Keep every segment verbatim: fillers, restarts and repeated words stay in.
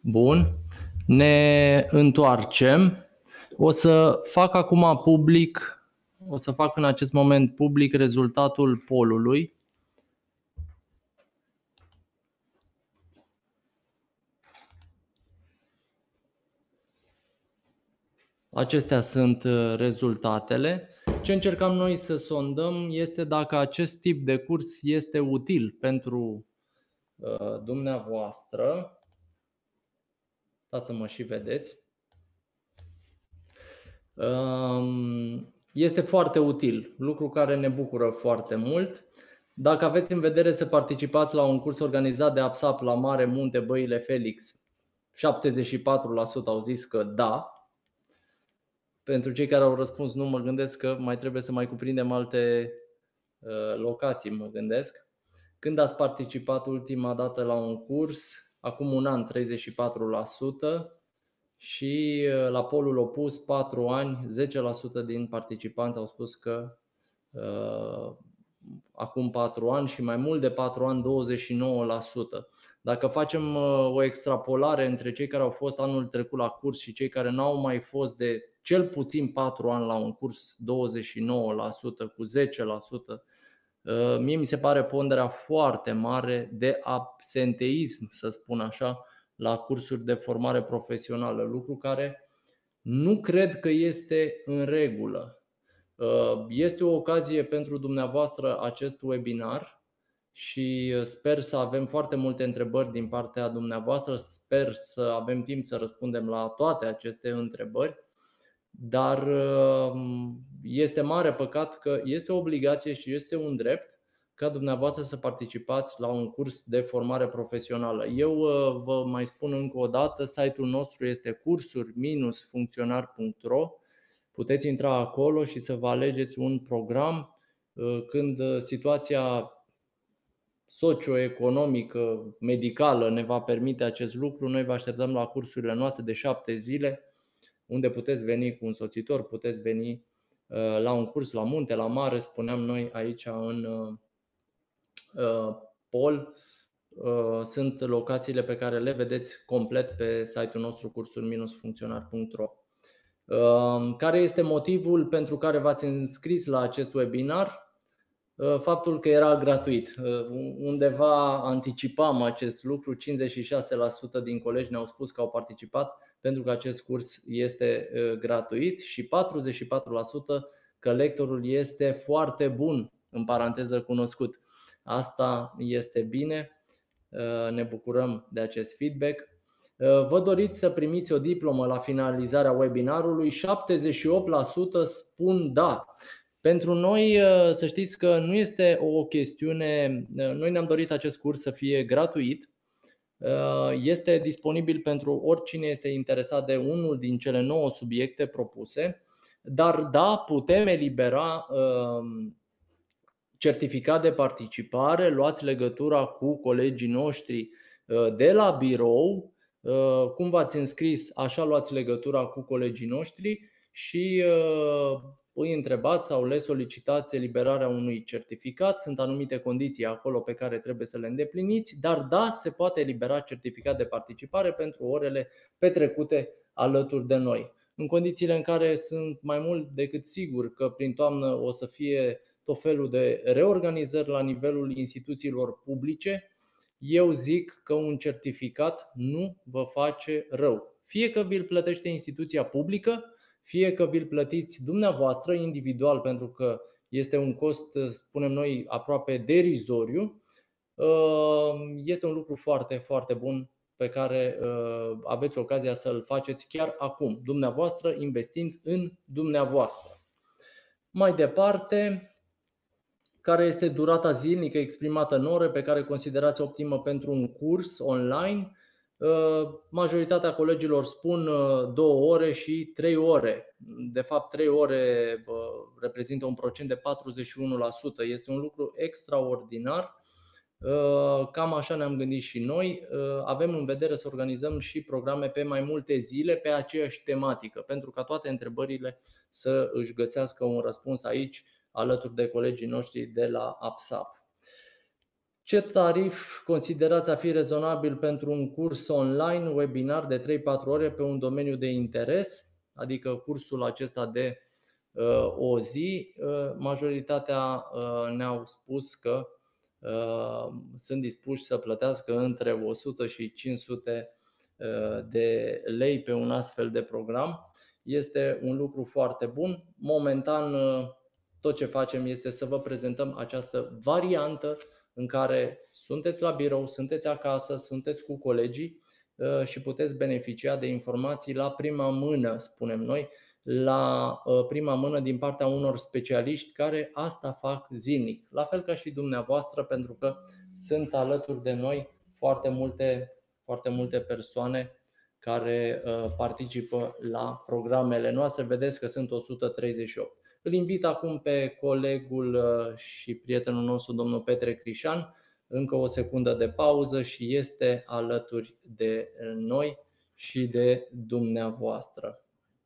Bun, ne întoarcem. O să fac acum public, o să fac în acest moment public rezultatul polului. Acestea sunt rezultatele. Ce încercăm noi să sondăm este dacă acest tip de curs este util pentru uh, dumneavoastră. Da, să mă și vedeți. Um, este foarte util, lucru care ne bucură foarte mult. Dacă aveți în vedere să participați la un curs organizat de APSAP la Mare Munte Băile Felix, șaptezeci și patru la sută au zis că da. Pentru cei care au răspuns nu, mă gândesc că mai trebuie să mai cuprindem alte uh, locații, mă gândesc. Când ați participat ultima dată la un curs? Acum un an, treizeci și patru la sută. Și la polul opus, patru ani, zece la sută din participanți au spus că uh, acum patru ani și mai mult de patru ani, douăzeci și nouă la sută. Dacă facem uh, o extrapolare între cei care au fost anul trecut la curs și cei care n-au mai fost de cel puțin patru ani la un curs, douăzeci și nouă la sută cu zece la sută, uh, mie mi se pare ponderea foarte mare de absenteism, să spun așa, la cursuri de formare profesională, lucru care nu cred că este în regulă. Este o ocazie pentru dumneavoastră acest webinar și sper să avem foarte multe întrebări din partea dumneavoastră, sper să avem timp să răspundem la toate aceste întrebări, dar este mare păcat că este o obligație și este un drept ca dumneavoastră să participați la un curs de formare profesională. Eu vă mai spun încă o dată, site-ul nostru este cursuri funcționar punct ro. Puteți intra acolo și să vă alegeți un program. Când situația socioeconomică, medicală ne va permite acest lucru, noi vă așteptăm la cursurile noastre de șapte zile, unde puteți veni cu un însoțitor, puteți veni la un curs la munte, la mare, spuneam noi aici în pol. Sunt locațiile pe care le vedeți complet pe site-ul nostru cursuri funcționar punct ro. Care este motivul pentru care v-ați înscris la acest webinar? Faptul că era gratuit. Undeva anticipam acest lucru, cincizeci și șase la sută din colegi ne-au spus că au participat pentru că acest curs este gratuit și patruzeci și patru la sută că lectorul este foarte bun, în paranteză cunoscut. Asta este bine, ne bucurăm de acest feedback. Vă doriți să primiți o diplomă la finalizarea webinarului? șaptezeci și opt la sută spun da. Pentru noi, să știți că nu este o chestiune, noi ne-am dorit acest curs să fie gratuit. Este disponibil pentru oricine este interesat de unul din cele nouă subiecte propuse, dar da, putem elibera certificat de participare, luați legătura cu colegii noștri de la birou. Cum v-ați înscris, așa luați legătura cu colegii noștri și îi întrebați sau le solicitați eliberarea unui certificat. Sunt anumite condiții acolo pe care trebuie să le îndepliniți, dar da, se poate elibera certificat de participare pentru orele petrecute alături de noi. În condițiile în care sunt mai mult decât sigur că prin toamnă o să fie tot felul de reorganizări la nivelul instituțiilor publice, eu zic că un certificat nu vă face rău. Fie că vi-l plătește instituția publică, fie că vi-l plătiți dumneavoastră individual, pentru că este un cost, spunem noi, aproape derizoriu, este un lucru foarte, foarte bun pe care aveți ocazia să-l faceți chiar acum, dumneavoastră investind în dumneavoastră. Mai departe, care este durata zilnică exprimată în ore pe care considerați optimă pentru un curs online? Majoritatea colegilor spun două ore și trei ore. De fapt, trei ore reprezintă un procent de patruzeci și unu la sută. Este un lucru extraordinar. Cam așa ne-am gândit și noi. Avem în vedere să organizăm și programe pe mai multe zile pe aceeași tematică, pentru ca toate întrebările să își găsească un răspuns aici, alături de colegii noștri de la APSAP. Ce tarif considerați a fi rezonabil pentru un curs online, webinar de trei patru ore pe un domeniu de interes, adică cursul acesta de uh, o zi? Uh, majoritatea uh, ne-au spus că uh, sunt dispuși să plătească între o sută și cinci sute uh, de lei pe un astfel de program. Este un lucru foarte bun. Momentan uh, tot ce facem este să vă prezentăm această variantă în care sunteți la birou, sunteți acasă, sunteți cu colegii și puteți beneficia de informații la prima mână, spunem noi, la prima mână din partea unor specialiști care asta fac zilnic, la fel ca și dumneavoastră, pentru că sunt alături de noi foarte multe, foarte multe persoane care participă la programele noastre. Vedeți că sunt o sută treizeci și opt. Îl invit acum pe colegul și prietenul nostru, domnul Petre Crișan, încă o secundă de pauză și este alături de noi și de dumneavoastră.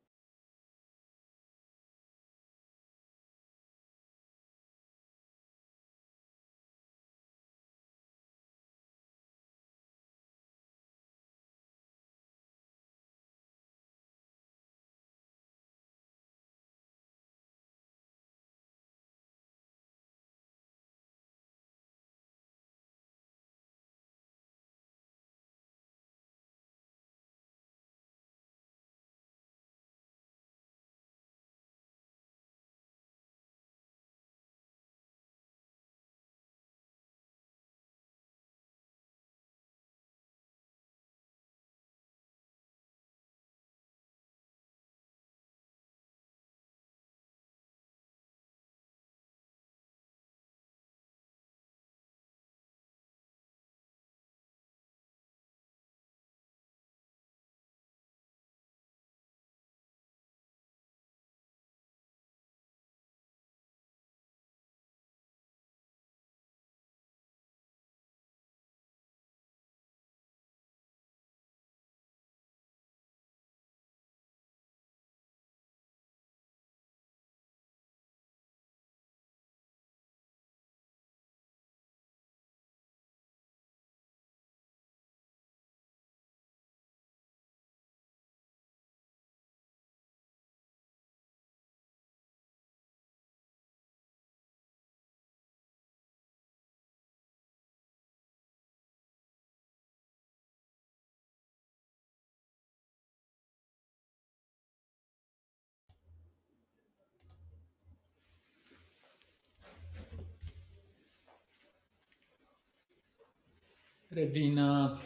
Revin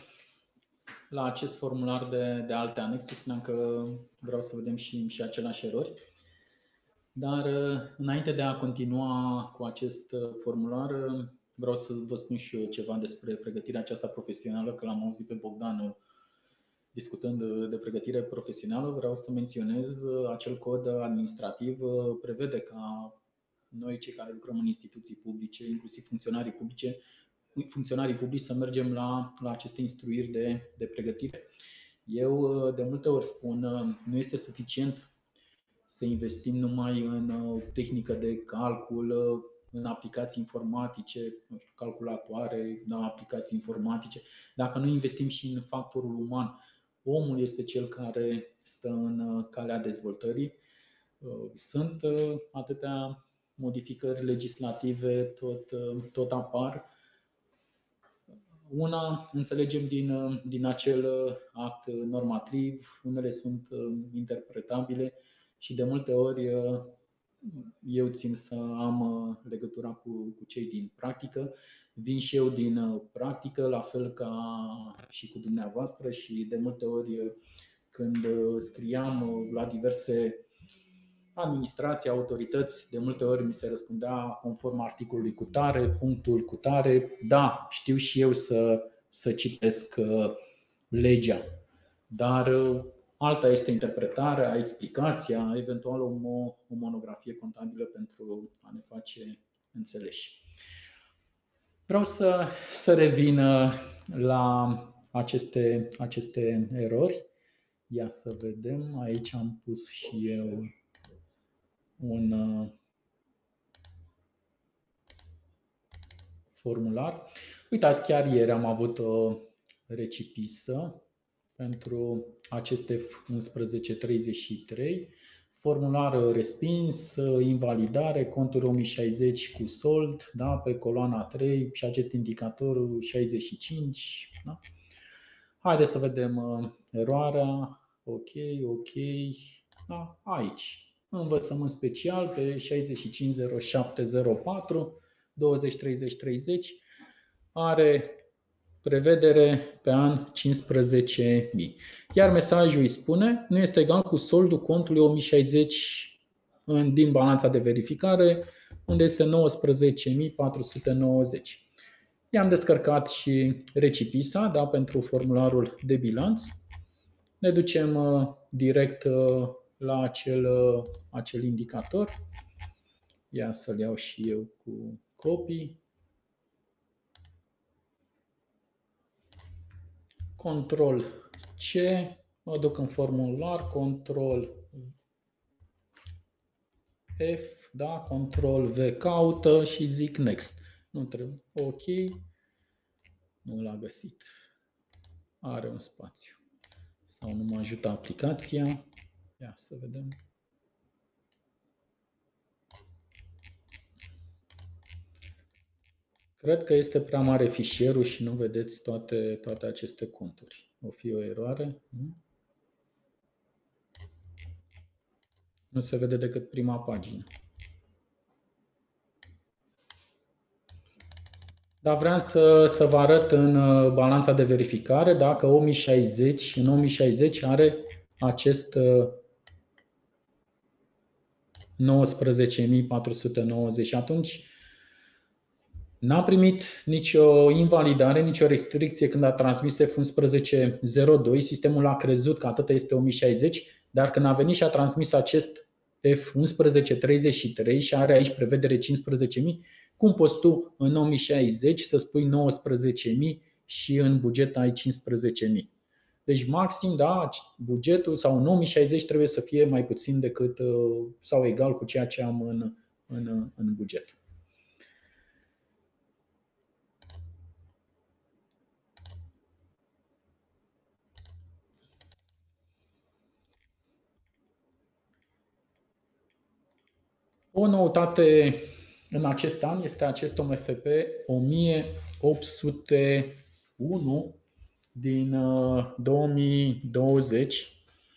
la acest formular de, de alte anexe. Spuneam că vreau să vedem și, și aceleași erori. Dar înainte de a continua cu acest formular, vreau să vă spun și eu ceva despre pregătirea aceasta profesională, că l-am auzit pe Bogdan discutând de pregătire profesională. Vreau să menționez acel cod administrativ prevede ca noi, cei care lucrăm în instituții publice, inclusiv funcționarii publice, funcționarii publici, să mergem la, la aceste instruiri de, de pregătire. Eu de multe ori spun, nu este suficient să investim numai în tehnică de calcul, în aplicații informatice, nu știu, calculatoare, aplicații informatice, dacă nu investim și în factorul uman. Omul este cel care stă în calea dezvoltării. Sunt atâtea modificări legislative, tot, tot apar. Una înțelegem din, din acel act normativ, unele sunt interpretabile și de multe ori eu țin să am legătura cu, cu cei din practică. Vin și eu din practică, la fel ca și cu dumneavoastră, și de multe ori când scriam la diverse administrații, autorități, de multe ori mi se răspundea conform articolului cutare, punctul cutare. Da, știu și eu să, să citesc legea, dar alta este interpretarea, explicația, eventual o, o monografie contabilă pentru a ne face înțeleși. Vreau să, să revin la aceste, aceste erori. Ia să vedem, aici am pus și eu un formular. Uitați, chiar ieri am avut o recipisă pentru aceste F unsprezece treizeci și trei, formular respins, invalidare, conturi o mie șaizeci cu sold, da, pe coloana trei și acest indicator șaizeci și cinci. Da? Haideți să vedem uh, eroarea. Ok, ok. Da, aici. Învățământ special pe șaizeci și cinci zero șapte zero patru douăzeci treizeci treizeci. Are prevedere pe an cincisprezece mii. Iar mesajul îi spune nu este egal cu soldul contului o mie șaizeci din balanța de verificare, unde este nouăsprezece mii patru sute nouăzeci. I-am descărcat și recipisa, da, pentru formularul de bilanț. Ne ducem uh, direct uh, la acel, uh, acel indicator. Ia să-l iau și eu cu copii. Control C, mă duc în formular, Control F, da, Control V caută și zic Next. Nu trebuie. Ok. Nu l-a găsit. Are un spațiu. Sau nu mă ajută aplicația. Ia să vedem. Cred că este prea mare fișierul și nu vedeți toate, toate aceste conturi. O fi o eroare. Nu? Nu se vede decât prima pagină. Dar vreau să, să vă arăt în balanța de verificare dacă o mie șaizeci, în o mie șaizeci are acest nouăsprezece mii patru sute nouăzeci. Atunci n-a primit nicio invalidare, nicio restricție când a transmis F unsprezece zero doi. Sistemul a crezut că atât este o mie șaizeci, dar când a venit și a transmis acest F unsprezece treizeci și trei și are aici prevedere cincisprezece mii, cum poți tu în o mie șaizeci să spui nouăsprezece mii și în buget ai cincisprezece mii? Deci maxim, da, bugetul sau în o mie șaizeci trebuie să fie mai puțin decât sau egal cu ceea ce am în, în, în buget. O noutate în acest an este acest O M F P o mie opt sute unu din două mii douăzeci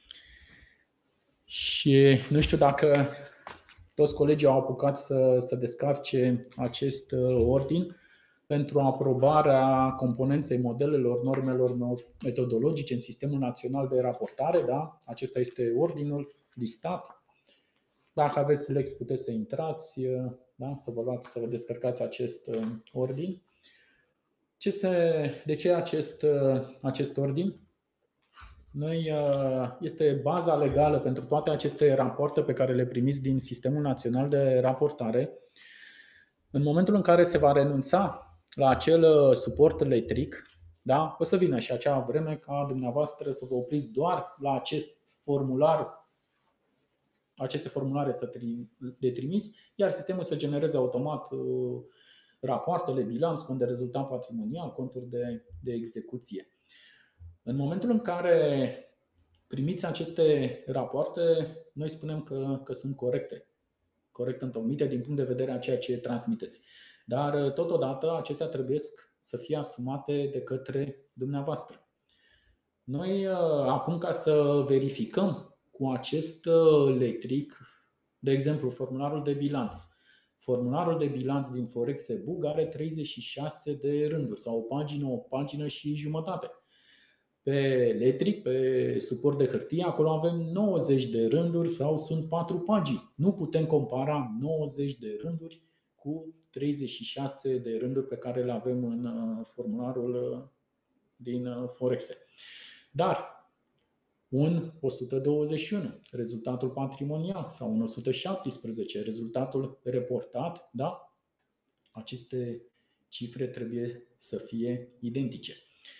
și nu știu dacă toți colegii au apucat să, să descarce acest ordin pentru aprobarea componenței modelelor, normelor metodologice în Sistemul Național de Raportare. Da? Acesta este ordinul listat. Dacă aveți Lex, puteți să intrați, da? să vă luați, să vă descărcați acest ordin. Ce se, de ce acest, acest ordin? Noi, este baza legală pentru toate aceste rapoarte pe care le primiți din Sistemul Național de Raportare. În momentul în care se va renunța la acel suport electric, da? O să vină și acea vreme ca dumneavoastră să vă opriți doar la acest formular, aceste formulare să le trimiți, iar sistemul să genereze automat rapoartele, bilanț, cont de rezultat patrimonial, conturi de, de execuție. În momentul în care primiți aceste rapoarte, noi spunem că, că sunt corecte, corect întocmite din punct de vedere a ceea ce transmiteți. Dar totodată acestea trebuie să fie asumate de către dumneavoastră. Noi acum, ca să verificăm cu acest electric, de exemplu, formularul de bilanț. Formularul de bilanț din Forex E-Bug are treizeci și șase de rânduri sau o pagină, o pagină și jumătate. Pe electric, pe suport de hârtie, acolo avem nouăzeci de rânduri sau sunt patru pagini. Nu putem compara nouăzeci de rânduri cu treizeci și șase de rânduri pe care le avem în formularul din Forex. Dar un o sută douăzeci și unu, rezultatul patrimonial, sau un o sută șaptesprezece, rezultatul reportat, da? Aceste cifre trebuie să fie identice.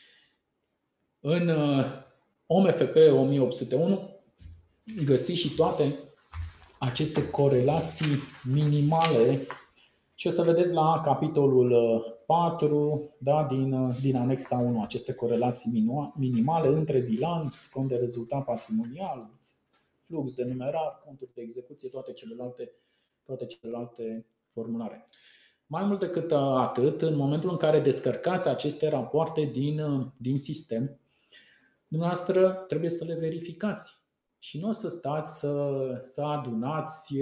În O M F P o mie opt sute unu găsiți și toate aceste corelații minimale Și o să vedeți la capitolul patru, da, din, din anexa unu, aceste corelații minimale între bilanț, cont de rezultat patrimonial, flux de numerar, conturi de execuție, toate celelalte, toate celelalte formulare. Mai mult decât atât, în momentul în care descărcați aceste rapoarte din, din sistem, dumneavoastră trebuie să le verificați. Și nu o să stați să, să adunați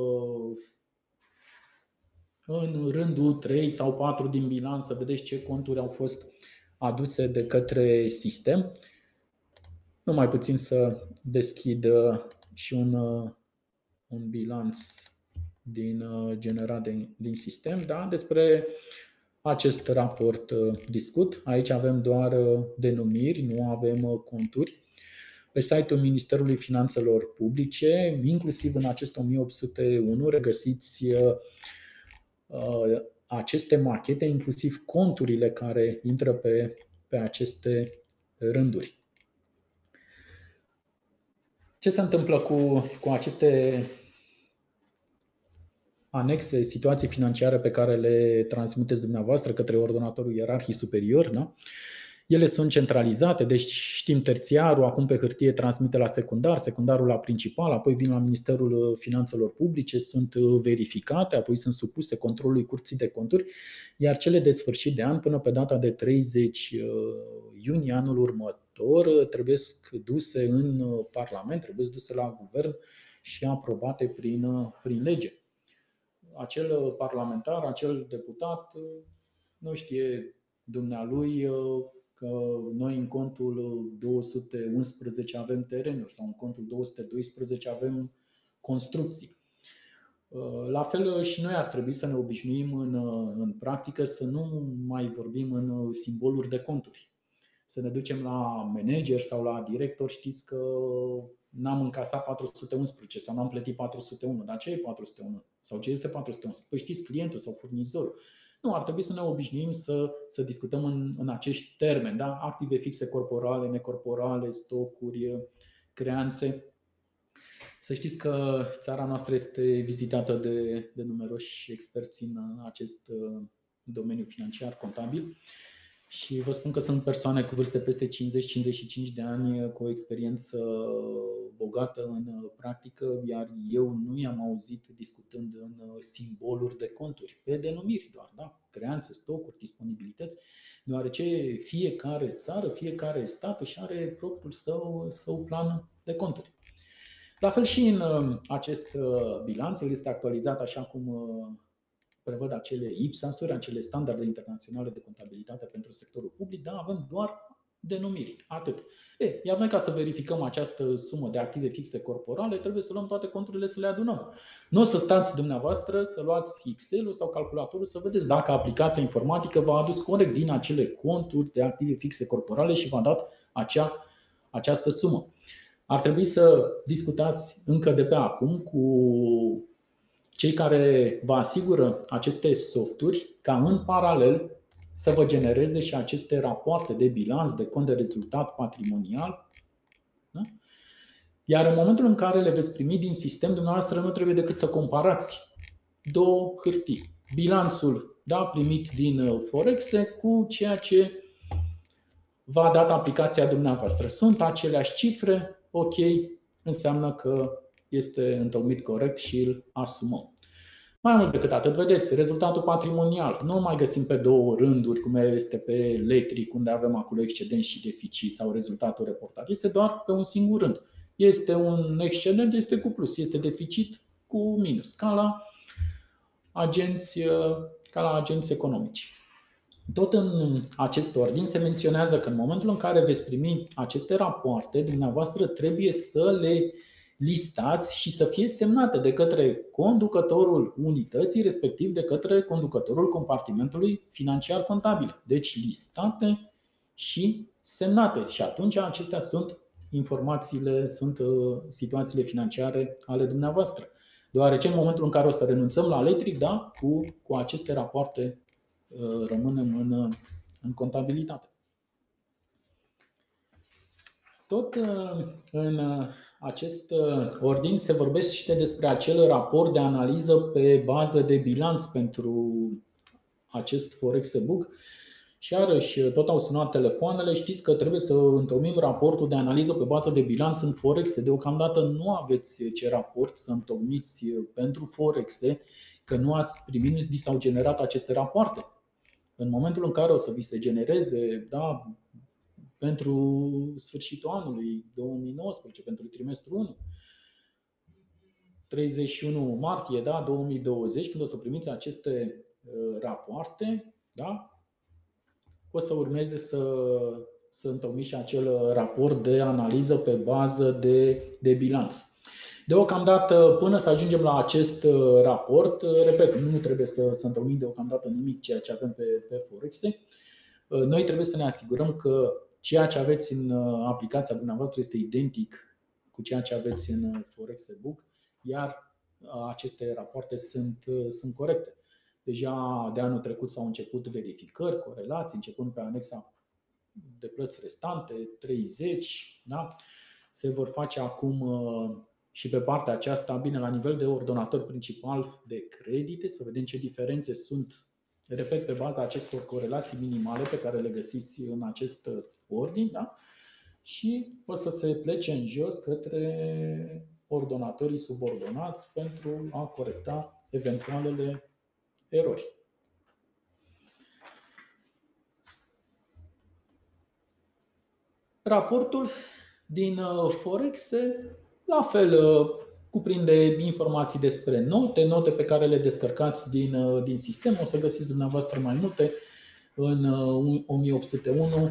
în rândul trei sau patru din bilanț să vedeți ce conturi au fost aduse de către sistem. Numai puțin să deschid și un, un bilanț din generat din, din sistem. Da? Despre acest raport discut. Aici avem doar denumiri, nu avem conturi. Pe site-ul Ministerului Finanțelor Publice, inclusiv în acest o mie opt sute unu, regăsiți aceste machete, inclusiv conturile care intră pe, pe aceste rânduri. Ce se întâmplă cu, cu aceste anexe, situații financiare pe care le transmiteți dumneavoastră către ordonatorul ierarhic superior? Da? Ele sunt centralizate, deci știm terțiarul, acum pe hârtie transmite la secundar, secundarul la principal, apoi vin la Ministerul Finanțelor Publice, sunt verificate, apoi sunt supuse controlului Curții de Conturi, iar cele de sfârșit de an până pe data de treizeci iunie anul următor trebuie duse în Parlament, trebuie duse la Guvern și aprobate prin, prin lege. Acel parlamentar, acel deputat nu știe dumnealui că noi în contul două sute unsprezece avem terenuri sau în contul două sute doisprezece avem construcții. La fel și noi ar trebui să ne obișnuim în, în practică să nu mai vorbim în simboluri de conturi. Să ne ducem la manager sau la director, știți că n-am încasat patru sute unsprezece sau n-am plătit patru sute unu. Dar ce e patru sute unu? Sau ce este patru sute unsprezece? Păi știți clientul sau furnizorul. Nu, ar trebui să ne obișnuim să, să discutăm în, în acești termeni, da? Active fixe corporale, necorporale, stocuri, creanțe. Să știți că țara noastră este vizitată de, de numeroși experți în acest domeniu financiar, contabil. Și vă spun că sunt persoane cu vârste peste cincizeci cincizeci și cinci de ani cu o experiență bogată în practică, iar eu nu i-am auzit discutând în simboluri de conturi, pe denumiri doar, da? Creanțe, stocuri, disponibilități, deoarece fiecare țară, fiecare stat își are propriul său, său plan de conturi. La fel și în acest bilanț, el este actualizat așa cum prevăd acele I P S A-uri, acele standarde internaționale de contabilitate pentru sectorul public, dar avem doar denumiri, atât. E, iar noi, ca să verificăm această sumă de active fixe corporale, trebuie să luăm toate conturile să le adunăm. Nu o să stați dumneavoastră să luați Excel-ul sau calculatorul să vedeți dacă aplicația informatică v-a adus corect din acele conturi de active fixe corporale și v-a dat acea, această sumă. Ar trebui să discutați încă de pe acum cu cei care vă asigură aceste softuri ca în paralel să vă genereze și aceste rapoarte de bilanț, de cont de rezultat patrimonial. Da? Iar în momentul în care le veți primi din sistem, dumneavoastră nu trebuie decât să comparați două hârtii. Bilanțul, da, primit din Forexe cu ceea ce v-a dat aplicația dumneavoastră. Sunt aceleași cifre, ok, înseamnă că este întocmit corect și îl asumăm. Mai mult decât atât, vedeți, rezultatul patrimonial. Nu mai găsim pe două rânduri, cum este pe Letric, unde avem acolo excedent și deficit sau rezultatul reportat. Este doar pe un singur rând. Este un excedent, este cu plus, este deficit cu minus, ca la agenți, ca la agenți economici. Tot în acest ordin se menționează că în momentul în care veți primi aceste rapoarte, dumneavoastră trebuie să le listați și să fie semnate de către conducătorul unității, respectiv de către conducătorul compartimentului financiar contabil. Deci listate și semnate. Și atunci acestea sunt informațiile, sunt situațiile financiare ale dumneavoastră. Deoarece în momentul în care o să renunțăm la Letric, da, cu, cu aceste rapoarte rămânem în, în contabilitate. Tot în acest ordin se vorbește despre acel raport de analiză pe bază de bilanț pentru acest Forex Book. Și iarăși, tot au sunat telefoanele, știți că trebuie să întocmim raportul de analiză pe bază de bilanț în Forex. Deocamdată nu aveți ce raport să întocmiți pentru Forex, că nu ați primit, nu vi s-au generat aceste rapoarte. În momentul în care o să vi se genereze, da, pentru sfârșitul anului două mii nouăsprezece, pentru trimestrul unu, treizeci și unu martie, da, două mii douăzeci, când o să primiți aceste rapoarte, da, o să urmeze să, să întocmiți acel raport de analiză pe bază de, de bilanț. Deocamdată, până să ajungem la acest raport, repet, nu trebuie să, să întocmim deocamdată nimic ceea ce avem pe, pe Forex. Noi trebuie să ne asigurăm că ceea ce aveți în aplicația dumneavoastră este identic cu ceea ce aveți în Forex Book, iar aceste rapoarte sunt, sunt corecte. Deja de anul trecut s-au început verificări, corelații, începând pe anexa de plăți restante, treizeci, da? Se vor face acum și pe partea aceasta, bine, la nivel de ordonator principal de credite, să vedem ce diferențe sunt, repet, pe baza acestor corelații minimale pe care le găsiți în acest ordin, da? Și o să se plece în jos către ordonatorii subordonați pentru a corecta eventualele erori. Raportul din Forex, la fel, cuprinde informații despre note, note pe care le descărcați din, din sistem. O să găsiți dumneavoastră mai multe în o mie opt sute unu.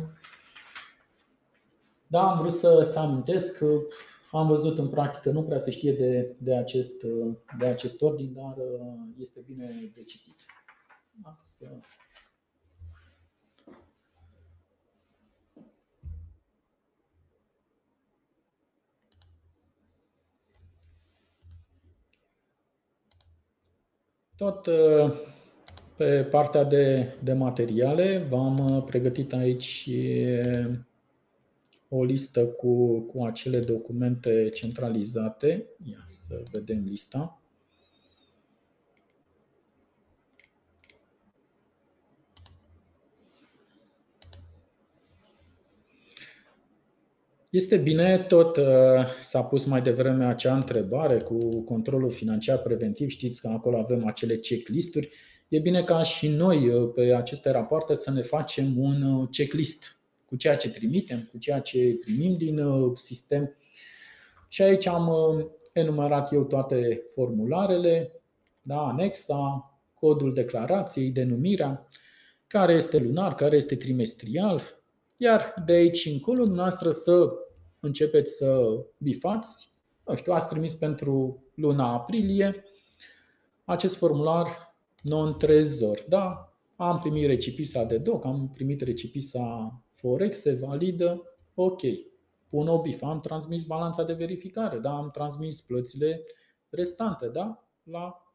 Da, am vrut să, să amintesc că am văzut în practică, nu prea se știe de, de, acest, de acest ordin, dar este bine de citit. Da, să... Tot pe partea de, de materiale v-am pregătit aici o listă cu, cu acele documente centralizate. Ia să vedem lista. Este bine, tot s-a pus mai devreme acea întrebare cu controlul financiar preventiv. Știți că acolo avem acele checklist-uri. E bine ca și noi pe aceste rapoarte să ne facem un checklist cu ceea ce trimitem, cu ceea ce primim din sistem. Și aici am enumerat eu toate formularele, da, anexa, codul declarației, denumirea, care este lunar, care este trimestrial. Iar de aici încolo, dumneavoastră să începeți să bifați. Nu știu, ați trimis pentru luna aprilie acest formular non-trezor. Da? Am primit recipisa de doc, am primit recipisa Forex, se validă, ok. Pun o bif, am transmis balanța de verificare, da? Am transmis plățile restante, da? La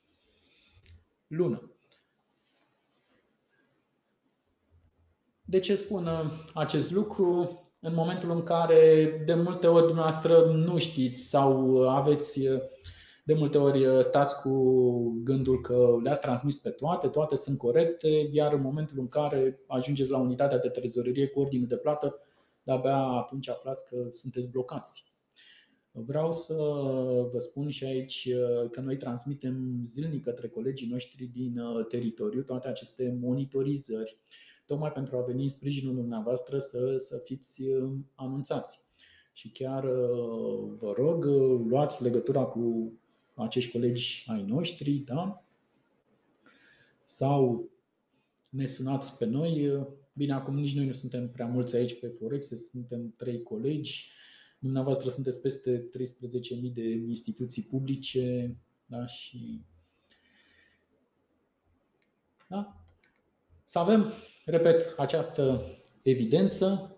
lună. De ce spun acest lucru? În momentul în care de multe ori dumneavoastră nu știți sau aveți, de multe ori stați cu gândul că le-ați transmis pe toate, toate sunt corecte, iar în momentul în care ajungeți la unitatea de trezorerie cu ordinul de plată, de-abia atunci aflați că sunteți blocați. Vreau să vă spun și aici că noi transmitem zilnic către colegii noștri din teritoriu toate aceste monitorizări, tocmai pentru a veni în sprijinul dumneavoastră să, să fiți anunțați. Și chiar vă rog, luați legătura cu acești colegi ai noștri, da? Sau ne sunați pe noi. Bine, acum nici noi nu suntem prea mulți aici pe Forex, suntem trei colegi. Dumneavoastră sunteți peste treisprezece mii de instituții publice, da? Și da? Să avem, repet, această evidență.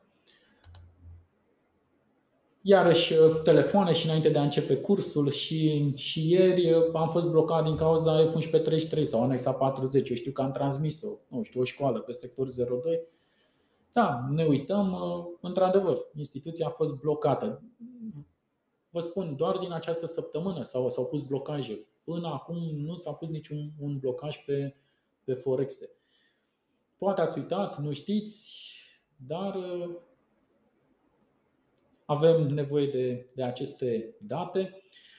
Iarăși telefoane și înainte de a începe cursul și, și ieri am fost blocat din cauza F unsprezece treizeci și trei sau anexa patruzeci. Eu știu că am transmis-o, nu știu, o școală pe sector zero doi. Da, ne uităm, într-adevăr, instituția a fost blocată. vă spun, doar din această săptămână s-au, s-au pus blocaje. Până acum nu s-a pus niciun un blocaj pe, pe Forexe. Poate ați uitat, nu știți, dar avem nevoie de, de aceste date.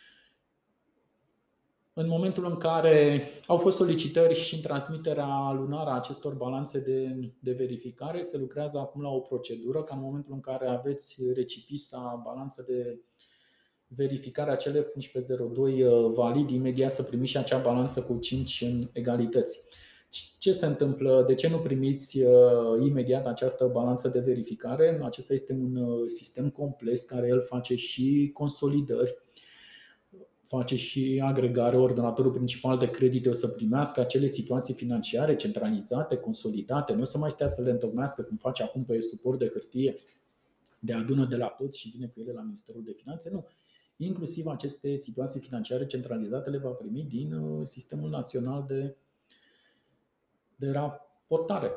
În momentul în care au fost solicitări și în transmiterea lunară a acestor balanțe de, de verificare, se lucrează acum la o procedură ca în momentul în care aveți recipisa, balanță de verificare a C L F unsprezece zero doi valid, imediat să primiți și acea balanță cu cinci în egalități. Ce se întâmplă? De ce nu primiți imediat această balanță de verificare? Acesta este un sistem complex care el face și consolidări, face și agregare. Ordonatorul principal de credite o să primească acele situații financiare centralizate, consolidate, nu o să mai stea să le întocmească cum face acum pe suport de hârtie, de adună de la toți și vine cu ele la Ministerul de Finanțe. Nu. Inclusiv aceste situații financiare centralizate le va primi din Sistemul Național de, de Raportare.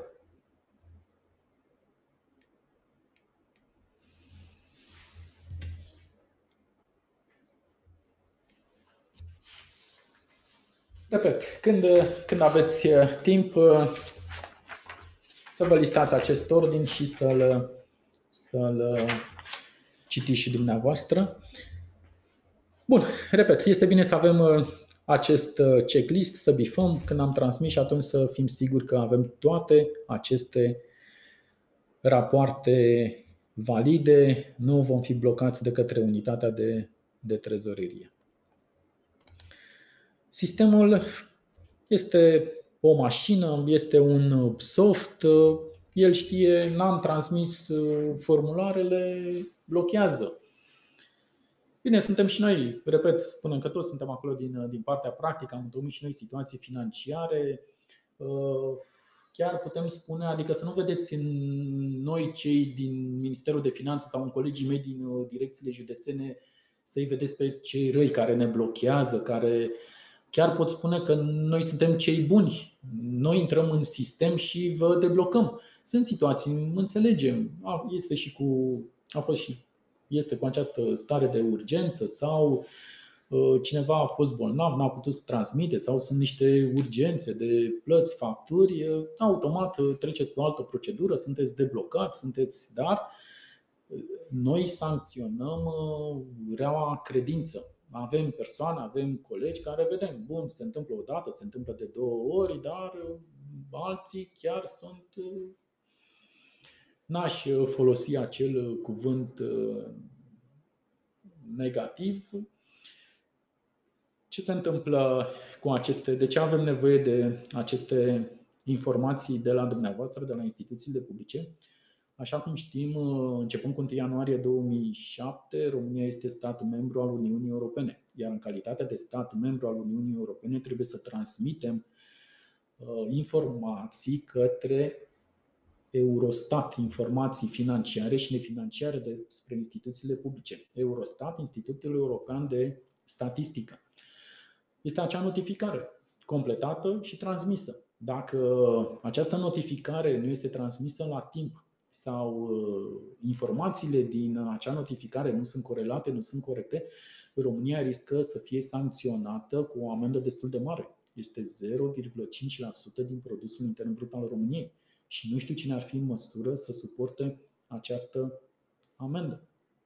Repet, când, când aveți timp să vă listați acest ordin și să-l, să-l citiți și dumneavoastră. Bun, repet, este bine să avem acest checklist, să bifăm când am transmis și atunci să fim siguri că avem toate aceste rapoarte valide, nu vom fi blocați de către unitatea de, de trezorerie. Sistemul este o mașină, este un soft, el știe, n-am transmis formularele, blochează. Bine, suntem și noi, repet, spunem că toți suntem acolo din, din partea practică, am întâlnit și noi situații financiare. Chiar putem spune, adică să nu vedeți în noi cei din Ministerul de Finanțe sau în colegii mei din direcțiile județene să-i vedeți pe cei răi care ne blochează, care chiar pot spune că noi suntem cei buni. Noi intrăm în sistem și vă deblocăm. Sunt situații, înțelegem, este și cu, a fost și este cu această stare de urgență sau cineva a fost bolnav, n-a putut să transmite sau sunt niște urgențe de plăți, facturi, automat treceți pe o altă procedură, sunteți deblocați, sunteți, dar noi sancționăm reaua credință. Avem persoane, avem colegi care vedem, bun, se întâmplă o dată, se întâmplă de două ori, dar alții chiar sunt, n-aș folosi acel cuvânt negativ. Ce se întâmplă cu aceste, de ce avem nevoie de aceste informații de la dumneavoastră, de la instituțiile publice? Așa cum știm, începând cu întâi ianuarie două mii șapte, România este stat membru al Uniunii Europene, iar în calitate de stat membru al Uniunii Europene trebuie să transmitem informații către Eurostat, informații financiare și nefinanciare despre instituțiile publice. Eurostat, Institutul European de Statistică. Este acea notificare completată și transmisă. Dacă această notificare nu este transmisă la timp sau informațiile din acea notificare nu sunt corelate, nu sunt corecte, România riscă să fie sancționată cu o amendă destul de mare. Este zero virgulă cinci la sută din produsul intern brut al României. Și nu știu cine ar fi în măsură să suporte această amendă.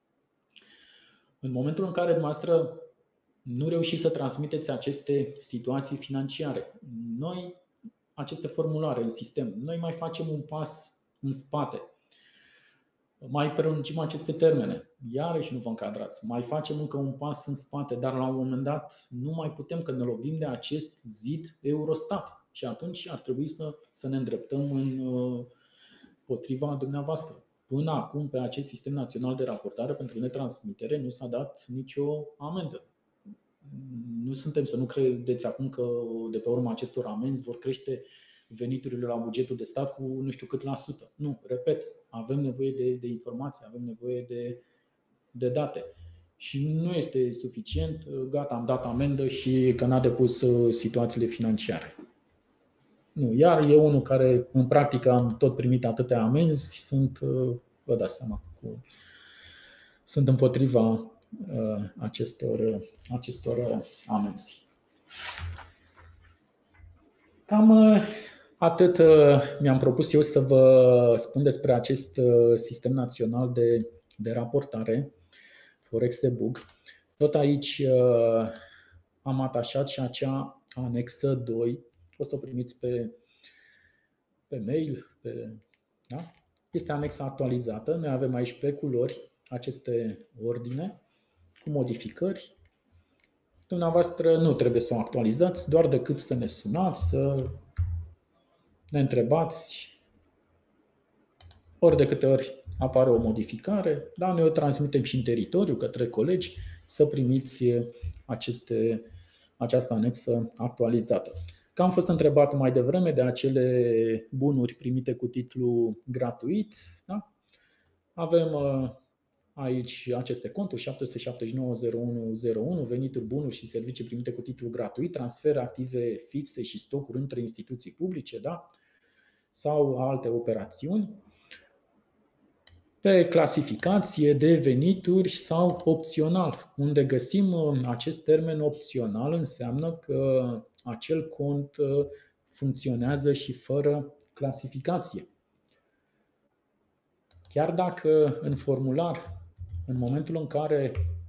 În momentul în care dumneavoastră nu reușiți să transmiteți aceste situații financiare, noi, aceste formulare în sistem, noi mai facem un pas în spate. Mai prelungim aceste termene, iarăși nu vă încadrați, mai facem încă un pas în spate, dar la un moment dat nu mai putem, că ne lovim de acest zid Eurostat. Și atunci ar trebui să, să ne îndreptăm în potriva dumneavoastră. Până acum, pe acest sistem național de raportare pentru netransmitere nu s-a dat nicio amendă. Nu suntem, să nu credeți acum că de pe urma acestor amenzi vor crește veniturile la bugetul de stat cu nu știu cât la sută. Nu, repet, avem nevoie de, de informații, avem nevoie de, de date. Și nu este suficient, gata, am dat amendă și că n-a depus situațiile financiare. Nu, iar eu unul care în practică am tot primit atâtea amenzi, sunt, vă dați seama, cu, sunt împotriva acestor, acestor amenzi. Cam atât mi-am propus eu să vă spun despre acest sistem național de, de raportare, Forex Debug. Tot aici am atașat și acea anexă doi, o să o primiți pe, pe mail, pe, da? Este anexa actualizată, noi avem aici pe culori aceste ordine cu modificări. Dumneavoastră nu trebuie să o actualizați, doar decât să ne sunați, să ne întrebați ori de câte ori apare o modificare, dar noi o transmitem și în teritoriu către colegi să primiți aceste, această anexă actualizată. Că am fost întrebat mai devreme de acele bunuri primite cu titlu gratuit. Da? Avem aici aceste conturi șapte sute șaptezeci și nouă zero unu zero unu, venituri, bunuri și servicii primite cu titlu gratuit, transfer active fixe și stocuri între instituții publice, da? Sau alte operațiuni. Pe clasificație de venituri sau opțional. Unde găsim acest termen opțional înseamnă că acel cont funcționează și fără clasificație. Chiar dacă în formular, în momentul în care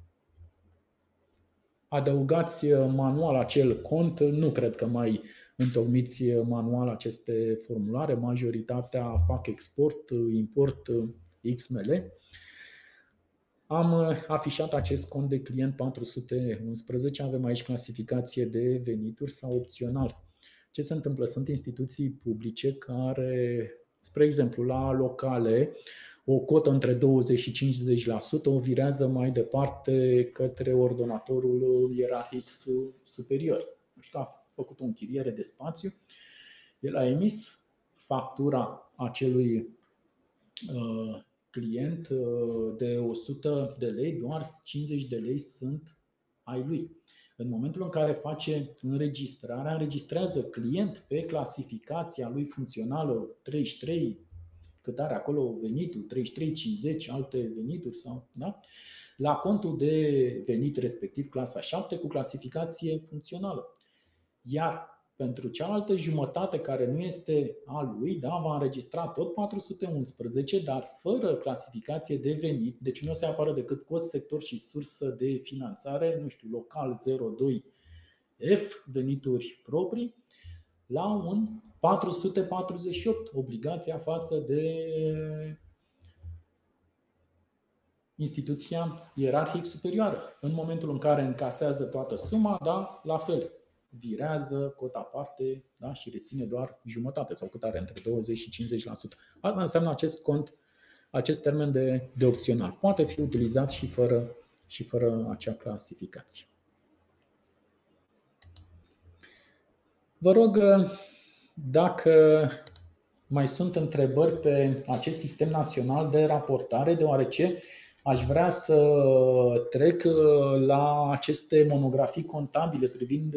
adăugați manual acel cont, nu cred că mai întocmiți manual aceste formulare, majoritatea fac export, import X M L. Am afișat acest cont de client patru sute unsprezece, avem aici clasificație de venituri sau opțional. Ce se întâmplă? Sunt instituții publice care, spre exemplu, la locale, o cotă între douăzeci și cincizeci la sută o virează mai departe către ordonatorul ierarhic superior. A făcut o închiriere de spațiu, el a emis factura acelui uh, client de o sută de lei, doar cincizeci de lei sunt ai lui. În momentul în care face înregistrarea, înregistrează client pe clasificația lui funcțională treizeci și trei, cât are acolo venitul, treizeci și trei cincizeci, alte venituri, sau, da? La contul de venit respectiv clasa șapte cu clasificație funcțională. Iar pentru cealaltă jumătate care nu este a lui, da, va înregistra tot patru sute unsprezece, dar fără clasificație de venit, deci nu o să apară decât cod, sector și sursă de finanțare, nu știu, local zero doi F, venituri proprii, la un patru sute patruzeci și opt, obligația față de instituția ierarhic superioară. În momentul în care încasează toată suma, da, la fel, virează cota aparte, da, și reține doar jumătate sau cât are, între douăzeci și cincizeci la sută. Asta înseamnă acest cont, acest termen de, de opțional. Poate fi utilizat și fără, și fără acea clasificație. Vă rog, dacă mai sunt întrebări pe acest sistem național de raportare, deoarece aș vrea să trec la aceste monografii contabile privind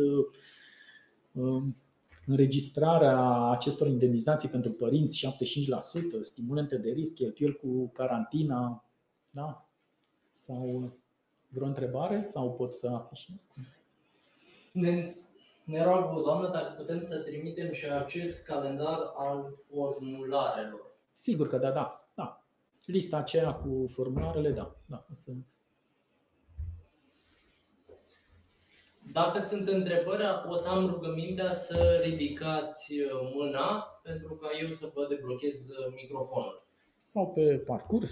înregistrarea acestor indemnizații pentru părinți, șaptezeci și cinci la sută, stimulente de risc, cheltuieli cu carantina, da? Sau vreo întrebare? Sau pot să afișez? Ne, ne rog, doamnă, dacă putem să trimitem și acest calendar al formularelor. Sigur că da, da, da. Lista aceea cu formularele, da, da. Dacă sunt întrebări, o să am rugămintea să ridicați mâna pentru ca eu să vă deblochez microfonul. Sau pe parcurs.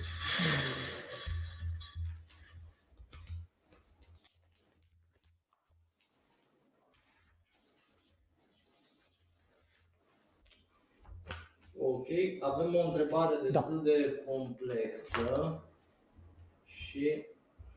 Ok, avem o întrebare destul da. de complexă și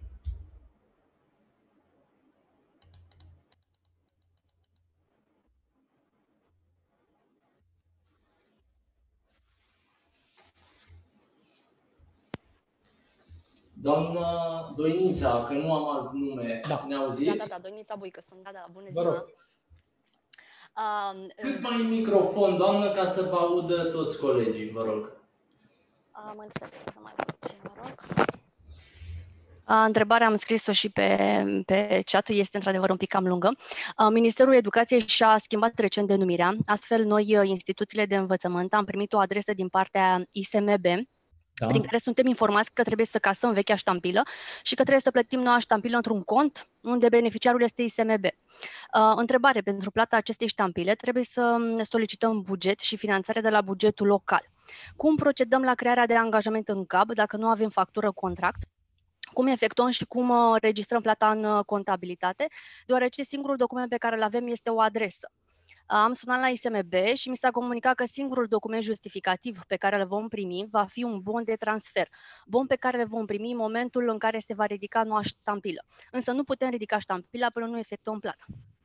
doamna Doinița, că nu am alt nume, da. Ne auziți? Da, da, da, Doinița Buică sunt, da, da, bună ziua. Uh, Cât mai microfon, doamnă, ca să vă audă toți colegii, vă rog. Am înțeles, să mai puțin, vă rog. Întrebarea am scris-o și pe, pe chat, este într-adevăr un pic cam lungă. Ministerul Educației și-a schimbat recent denumirea, astfel noi, instituțiile de învățământ, am primit o adresă din partea I S M B, da, prin care suntem informați că trebuie să casăm vechea ștampilă și că trebuie să plătim noua ștampilă într-un cont unde beneficiarul este I S M B. Uh, întrebare, pentru plata acestei ștampile trebuie să solicităm buget și finanțare de la bugetul local. Cum procedăm la crearea de angajament în C A B dacă nu avem factură contract? Cum efectuăm și cum registrăm plata în contabilitate, deoarece singurul document pe care îl avem este o adresă. Am sunat la I S M B și mi s-a comunicat că singurul document justificativ pe care îl vom primi va fi un bon de transfer, bon pe care îl vom primi în momentul în care se va ridica noua ștampilă. Însă nu putem ridica ștampila până nu efectuăm plata.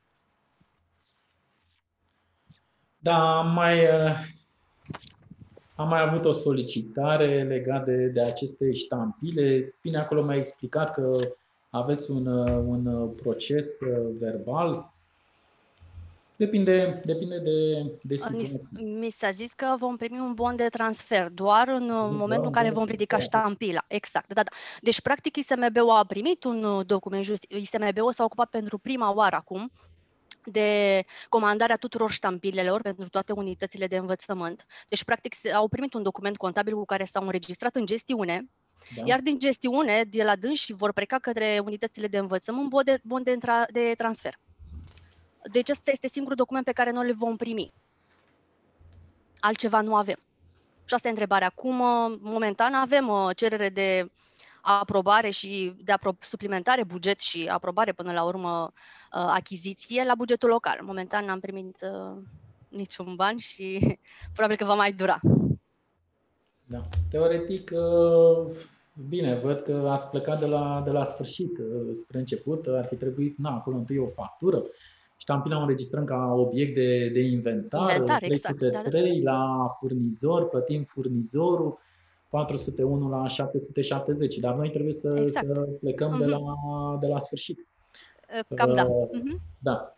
Da, am mai, am mai avut o solicitare legată de, de aceste ștampile. Bine, acolo mi-a explicat că aveți un, un proces verbal. Depinde, depinde de, de situație. Mi s-a zis că vom primi un bon de transfer doar în doar momentul în care vom ridica ștampila. Exact. Da, da. Deci, practic, I S M B-ul a primit un document just. I S M B-ul s-a ocupat pentru prima oară acum de comandarea tuturor ștampilelor pentru toate unitățile de învățământ. Deci, practic, au primit un document contabil cu care s-au înregistrat în gestiune. Da. Iar din gestiune, de la dânsi, vor pleca către unitățile de învățământ bon de, bon de, de transfer. Deci ăsta este singurul document pe care noi îl vom primi. Altceva nu avem. Și asta e întrebarea. Acum, momentan, avem cerere de aprobare și de apro- suplimentare, buget și aprobare până la urmă achiziție la bugetul local. Momentan n-am primit uh, niciun ban și probabil că va mai dura. Da. Teoretic, bine, văd că ați plecat de la, de la sfârșit spre început. Ar fi trebuit, na, acolo întâi o factură. Ștampila o înregistrăm ca obiect de, de inventar, inventar trei sute trei exact, da, da. la furnizor, plătim furnizorul, patru sute unu la șapte sute șaptezeci, dar noi trebuie să, exact. să plecăm uh-huh. de, la, de la sfârșit. Cam uh, da. Uh-huh. Da.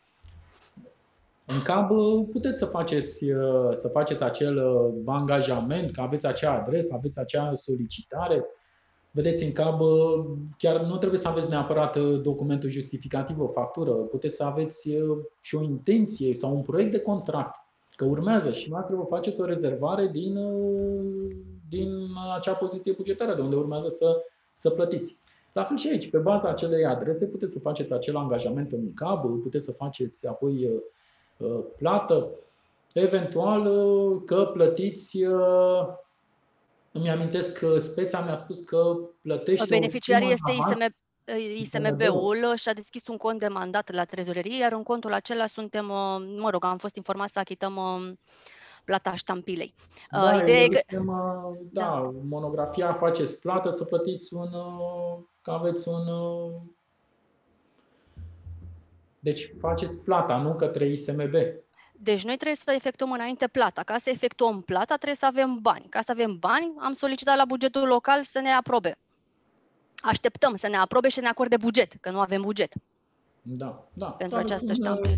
În C A B puteți să faceți, să faceți acel angajament, că aveți acea adresă, aveți acea solicitare. Vedeți, în C A B chiar nu trebuie să aveți neapărat documentul justificativ, o factură. Puteți să aveți și o intenție sau un proiect de contract, că urmează și noastră vă faceți o rezervare din, din acea poziție bugetară de unde urmează să, să plătiți. La fel și aici, pe baza acelei adrese puteți să faceți acel angajament în C A B, puteți să faceți apoi plată, eventual că plătiți. Îmi amintesc că Speța mi-a spus că plătește. Beneficiarul este I S M B. I S M B-ul și-a deschis un cont de mandat la trezorerie, iar în contul acela suntem, mă rog, am fost informați să achităm plata ștampilei. Da, Ideea că... da, da, monografia faceți plată, să plătiți un, că aveți un... Deci faceți plata, nu către I S M B. Deci noi trebuie să efectuăm înainte plata. Ca să efectuăm plata trebuie să avem bani. Ca să avem bani, am solicitat la bugetul local să ne aprobe. Așteptăm să ne aprobe și să ne acorde buget, că nu avem buget. Da, da. Pentru această ștampilă.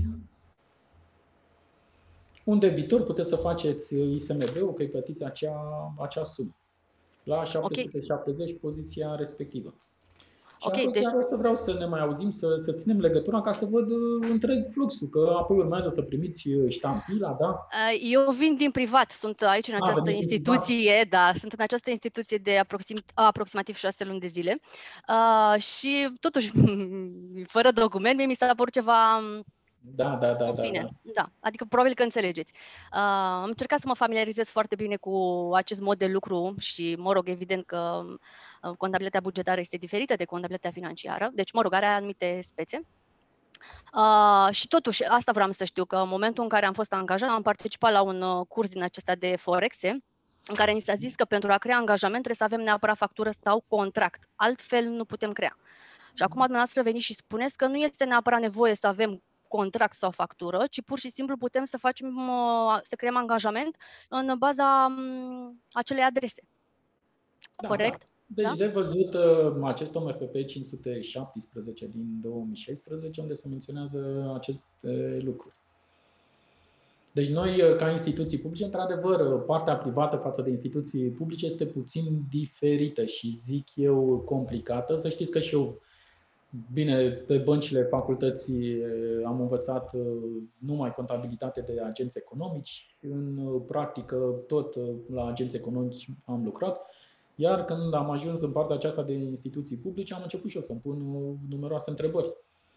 Un debitor puteți să faceți I S M B-ul, că îi plătiți acea, acea sumă. La șapte sute șaptezeci, okay. Poziția respectivă. Și okay, apoi deci... chiar o să vreau să ne mai auzim, să, să ținem legătura ca să văd întreg fluxul, că apoi urmează să primiți ștampila, da? Eu vin din privat, sunt aici în această A, instituție, da, sunt în această instituție de aproxim, aproximativ șase luni de zile uh, și totuși, fără document, mie mi s-a părut ceva... Da, da, da, în fine, da, da. da. Adică probabil că înțelegeți. Uh, am încercat să mă familiarizez foarte bine cu acest mod de lucru și, mă rog, evident că contabilitatea bugetară este diferită de contabilitatea financiară, deci, mă rog, are anumite spețe. Uh, și totuși, asta vreau să știu, că în momentul în care am fost angajat, am participat la un uh, curs din acesta de Forexe, în care ni s-a zis că pentru a crea angajament trebuie să avem neapărat factură sau contract, altfel nu putem crea. Și acum dumneavoastră veniți și spuneți că nu este neapărat nevoie să avem contract sau factură, ci pur și simplu putem să facem, să creăm angajament în baza acelei adrese. Da, corect? Da. Deci da? de văzut acest O M F P cinci sute șaptesprezece din două mii șaisprezece, unde se menționează aceste lucruri. Deci noi, ca instituții publice, într-adevăr, partea privată față de instituții publice este puțin diferită și, zic eu, complicată. Să știți că și eu, bine, pe băncile facultății am învățat numai contabilitate de agenți economici. În practică, tot la agenți economici am lucrat. Iar când am ajuns în partea aceasta de instituții publice, am început și eu să-mi pun numeroase întrebări.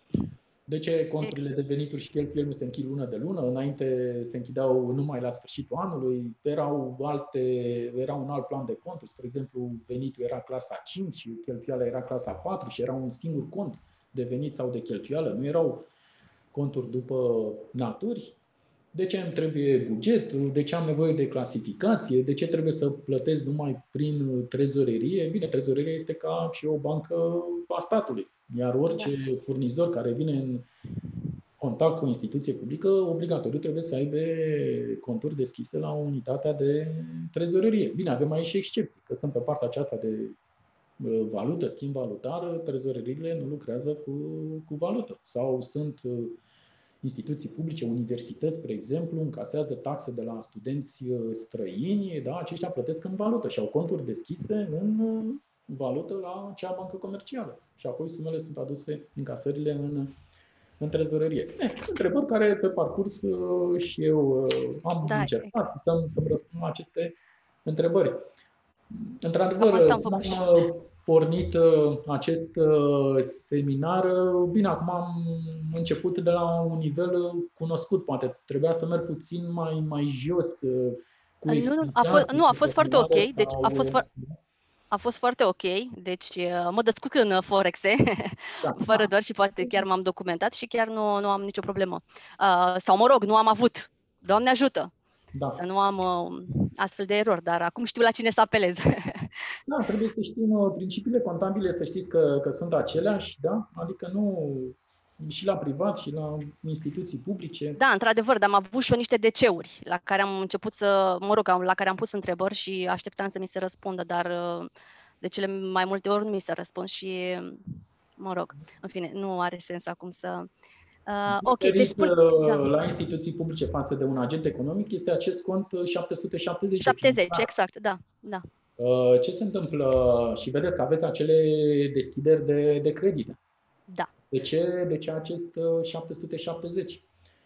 De ce conturile de venituri și cheltuieli nu se închid lună de lună? Înainte se închideau numai la sfârșitul anului, erau alte, era un alt plan de conturi. Spre exemplu, venitul era clasa cinci, cheltuiala era clasa patru și era un singur cont de venit sau de cheltuială. Nu erau conturi după naturi. De ce îmi trebuie buget? De ce am nevoie de clasificație? De ce trebuie să plătesc numai prin trezorerie? Bine, trezoreria este ca și o bancă a statului. Iar orice da. furnizor care vine în contact cu o instituție publică, obligatoriu trebuie să aibă conturi deschise la unitatea de trezorerie. Bine, avem aici și excepții, că sunt pe partea aceasta de valută, schimb valutar, trezoreriile nu lucrează cu, cu valută. Sau sunt instituții publice, universități, spre exemplu, încasează taxe de la studenți străini, da, aceștia plătesc în valută și au conturi deschise în valută la acea bancă comercială. Și apoi sumele sunt aduse, încasările, în, în trezorerie. Eh, întrebări care pe parcurs și eu am da, încercat să-mi, să-mi răspund la aceste întrebări. Într-adevăr, am pornit acest seminar. Bine, acum am început de la un nivel cunoscut, poate trebuia să merg puțin mai, mai jos. Cu nu, nu, a fost, nu, a fost foarte ok, deci a fost foarte... A fost foarte ok, deci mă descurc în Forexe, da, fără doar și poate chiar m-am documentat și chiar nu, nu am nicio problemă. Uh, sau mă rog, nu am avut. Doamne ajută! Da. Să nu am uh, astfel de erori, dar acum știu la cine să apelez. Da, trebuie să știm principiile contabile, să știți că, că sunt aceleași, da? Adică nu și la privat și la instituții publice. Da, într-adevăr, dar am avut și eu niște D C-uri la care am început să, mă rog, la care am pus întrebări și așteptam să mi se răspundă, dar de cele mai multe ori nu mi se răspund și, mă rog, în fine, nu are sens acum să... Uh, ok, deci spun... da. La instituții publice față de un agent economic este acest cont șapte sute șaptezeci. șaptezeci, exact, da, da. Ce se întâmplă? Și vedeți că aveți acele deschideri de, de credite. Da. De ce, de ce acest șapte sute șaptezeci?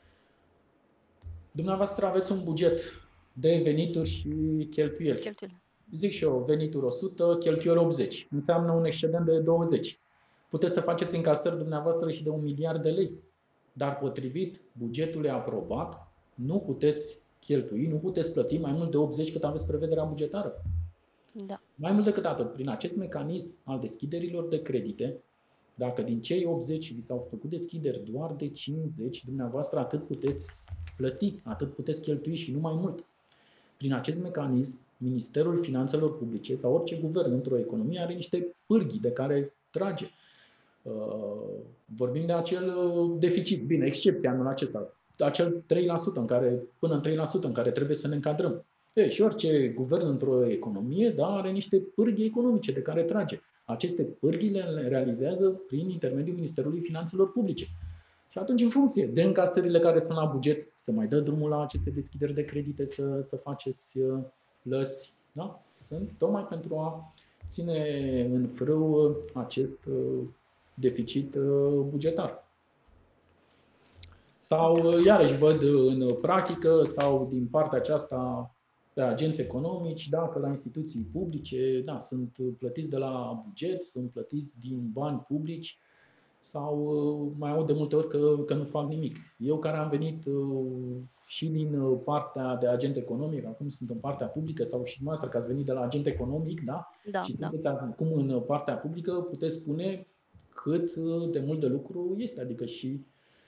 Dumneavoastră aveți un buget de venituri și cheltuieli. Cheltuieli. Zic și eu, venituri o sută, cheltuieli optzeci. Înseamnă un excedent de douăzeci. Puteți să faceți încasări dumneavoastră și de un miliard de lei. Dar potrivit bugetului aprobat, nu puteți cheltui, nu puteți plăti mai mult de optzeci cât aveți prevederea bugetară. Da. Mai mult decât atât, prin acest mecanism al deschiderilor de credite, dacă din cei optzeci vi s-au făcut deschideri doar de cincizeci, dumneavoastră atât puteți plăti, atât puteți cheltui și nu mai mult. Prin acest mecanism, Ministerul Finanțelor Publice sau orice guvern într-o economie are niște pârghii de care trage. Vorbim de acel deficit, bine, excepția anul acesta, acel trei la sută în care, până în trei la sută în care trebuie să ne încadrăm. E, și orice guvern într-o economie, da, are niște pârghii economice de care trage. Aceste pârghii le realizează prin intermediul Ministerului Finanțelor Publice. Și atunci, în funcție de încasările care sunt la buget, să mai dă drumul la aceste deschideri de credite, să, să faceți plăți. Da? Sunt tocmai pentru a ține în frâu acest deficit bugetar. Sau, iarăși, văd în practică sau din partea aceasta pe agenți economici, da, că la instituții publice, da, sunt plătiți de la buget, sunt plătiți din bani publici sau mai aud de multe ori că, că nu fac nimic. Eu care am venit și din partea de agent economic, acum sunt în partea publică, sau și dumneavoastră că ați venit de la agent economic, da? Da, și da. sunteți acum în partea publică, puteți spune cât de mult de lucru este, adică și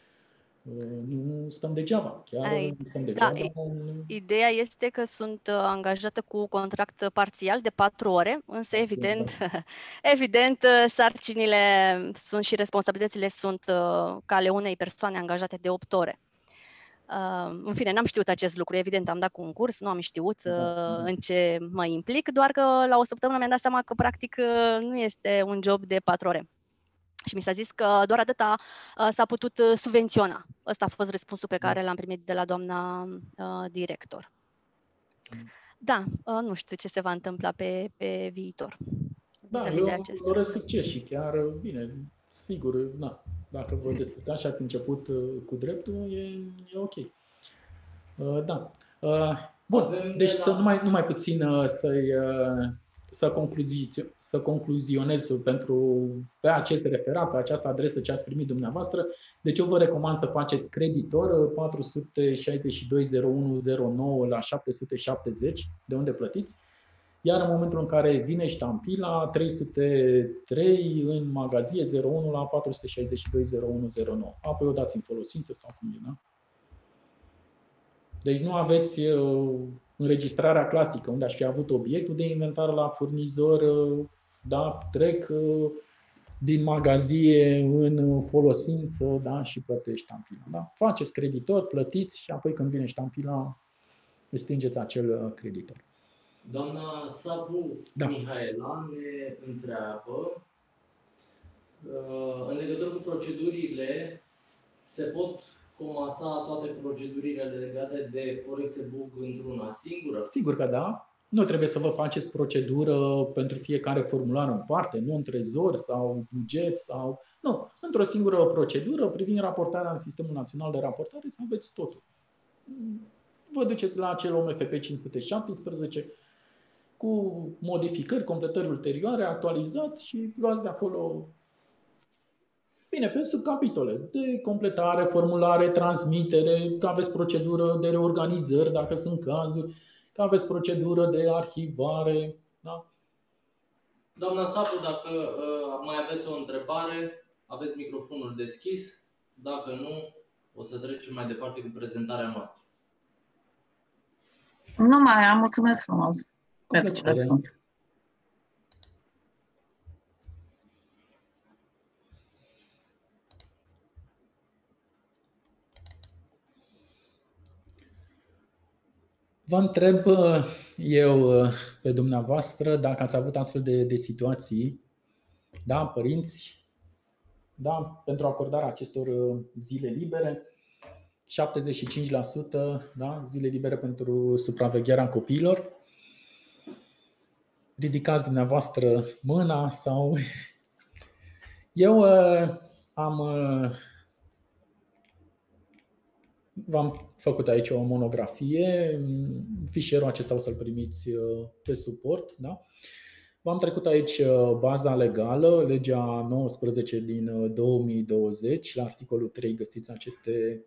nu stăm degeaba. Chiar Ai, nu stăm degeaba. Da, ideea este că sunt angajată cu contract parțial de patru ore, însă evident, evident sarcinile sunt și responsabilitățile sunt ca ale unei persoane angajate de opt ore. În fine, n-am știut acest lucru, evident, am dat concurs, nu am știut da. în ce mă implic, doar că la o săptămână mi-am dat seama că practic nu este un job de patru ore. Și mi s-a zis că doar atâta s-a putut subvenționa. Ăsta a fost răspunsul pe care l-am primit de la doamna uh, director. Da, uh, nu știu ce se va întâmpla pe, pe viitor. Da, eu doresc succes și chiar, bine, sigur, na, dacă vă descurcați și ați început uh, cu dreptul, e, e ok. Uh, da. Uh, bun, deci să numai, numai puțin uh, să-i, uh, să, concluzi, să concluzionez pentru, pe acest referat, pe această adresă ce ați primit dumneavoastră. Deci eu vă recomand să faceți creditor patru sute șaizeci și doi zero unu zero nouă la șapte sute șaptezeci, de unde plătiți. Iar în momentul în care vine ștampila, trei sute trei în magazie zero unu la patru sute șaizeci și doi zero unu zero nouă. Apoi o dați în folosință sau cum e, da? Deci nu aveți uh, înregistrarea clasică, unde aș fi avut obiectul de inventar la furnizor, uh, da? Trec uh, din magazie în folosință, da? Și plătești ștampila. Da? Faceți creditor, plătiți și apoi când vine ștampila, îi stingeți acel creditor. Doamna Savu da. Mihaela ne întreabă în legătură cu procedurile, se pot comasa toate procedurile legate de Forexebook într-una singură? Sigur că da. Nu trebuie să vă faceți procedură pentru fiecare formular în parte, nu în trezor sau buget sau... Nu, într-o singură procedură privind raportarea în Sistemul Național de Raportare să aveți totul. Vă duceți la acel O M F P cinci sute șaptesprezece cu modificări, completări ulterioare, actualizat și luați de acolo. Bine, pe subcapitole de completare, formulare, transmitere, că aveți procedură de reorganizări dacă sunt cazuri, că aveți procedură de arhivare. Da? Doamna Sapu, dacă uh, mai aveți o întrebare, aveți microfonul deschis. Dacă nu, o să trecem mai departe cu prezentarea noastră. Nu mai am, mulțumesc frumos pentru răspuns. Vă întreb eu pe dumneavoastră dacă ați avut astfel de, de situații, da, părinți, da, pentru acordarea acestor zile libere, șaptezeci și cinci la sută, da, zile libere pentru supravegherea copiilor. Ridicați dumneavoastră mâna sau... Eu uh, am... Uh, v-am făcut aici o monografie, fișierul acesta o să-l primiți pe suport. Da? V-am trecut aici baza legală, legea nouăsprezece din două mii douăzeci, la articolul trei găsiți aceste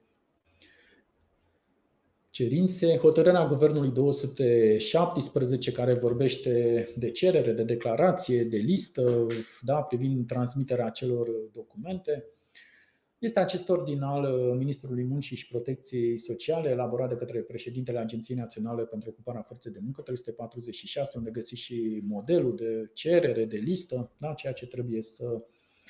cerințe. Hotărârea Guvernului două sute șaptesprezece care vorbește de cerere, de declarație, de listă, da, privind transmiterea acelor documente. Este acest ordin al Ministrului Muncii și Protecției Sociale, elaborat de către președintele Agenției Naționale pentru Ocuparea Forței de Muncă, trei sute patruzeci și șase, unde găsiți și modelul de cerere, de listă, da, ceea ce trebuie să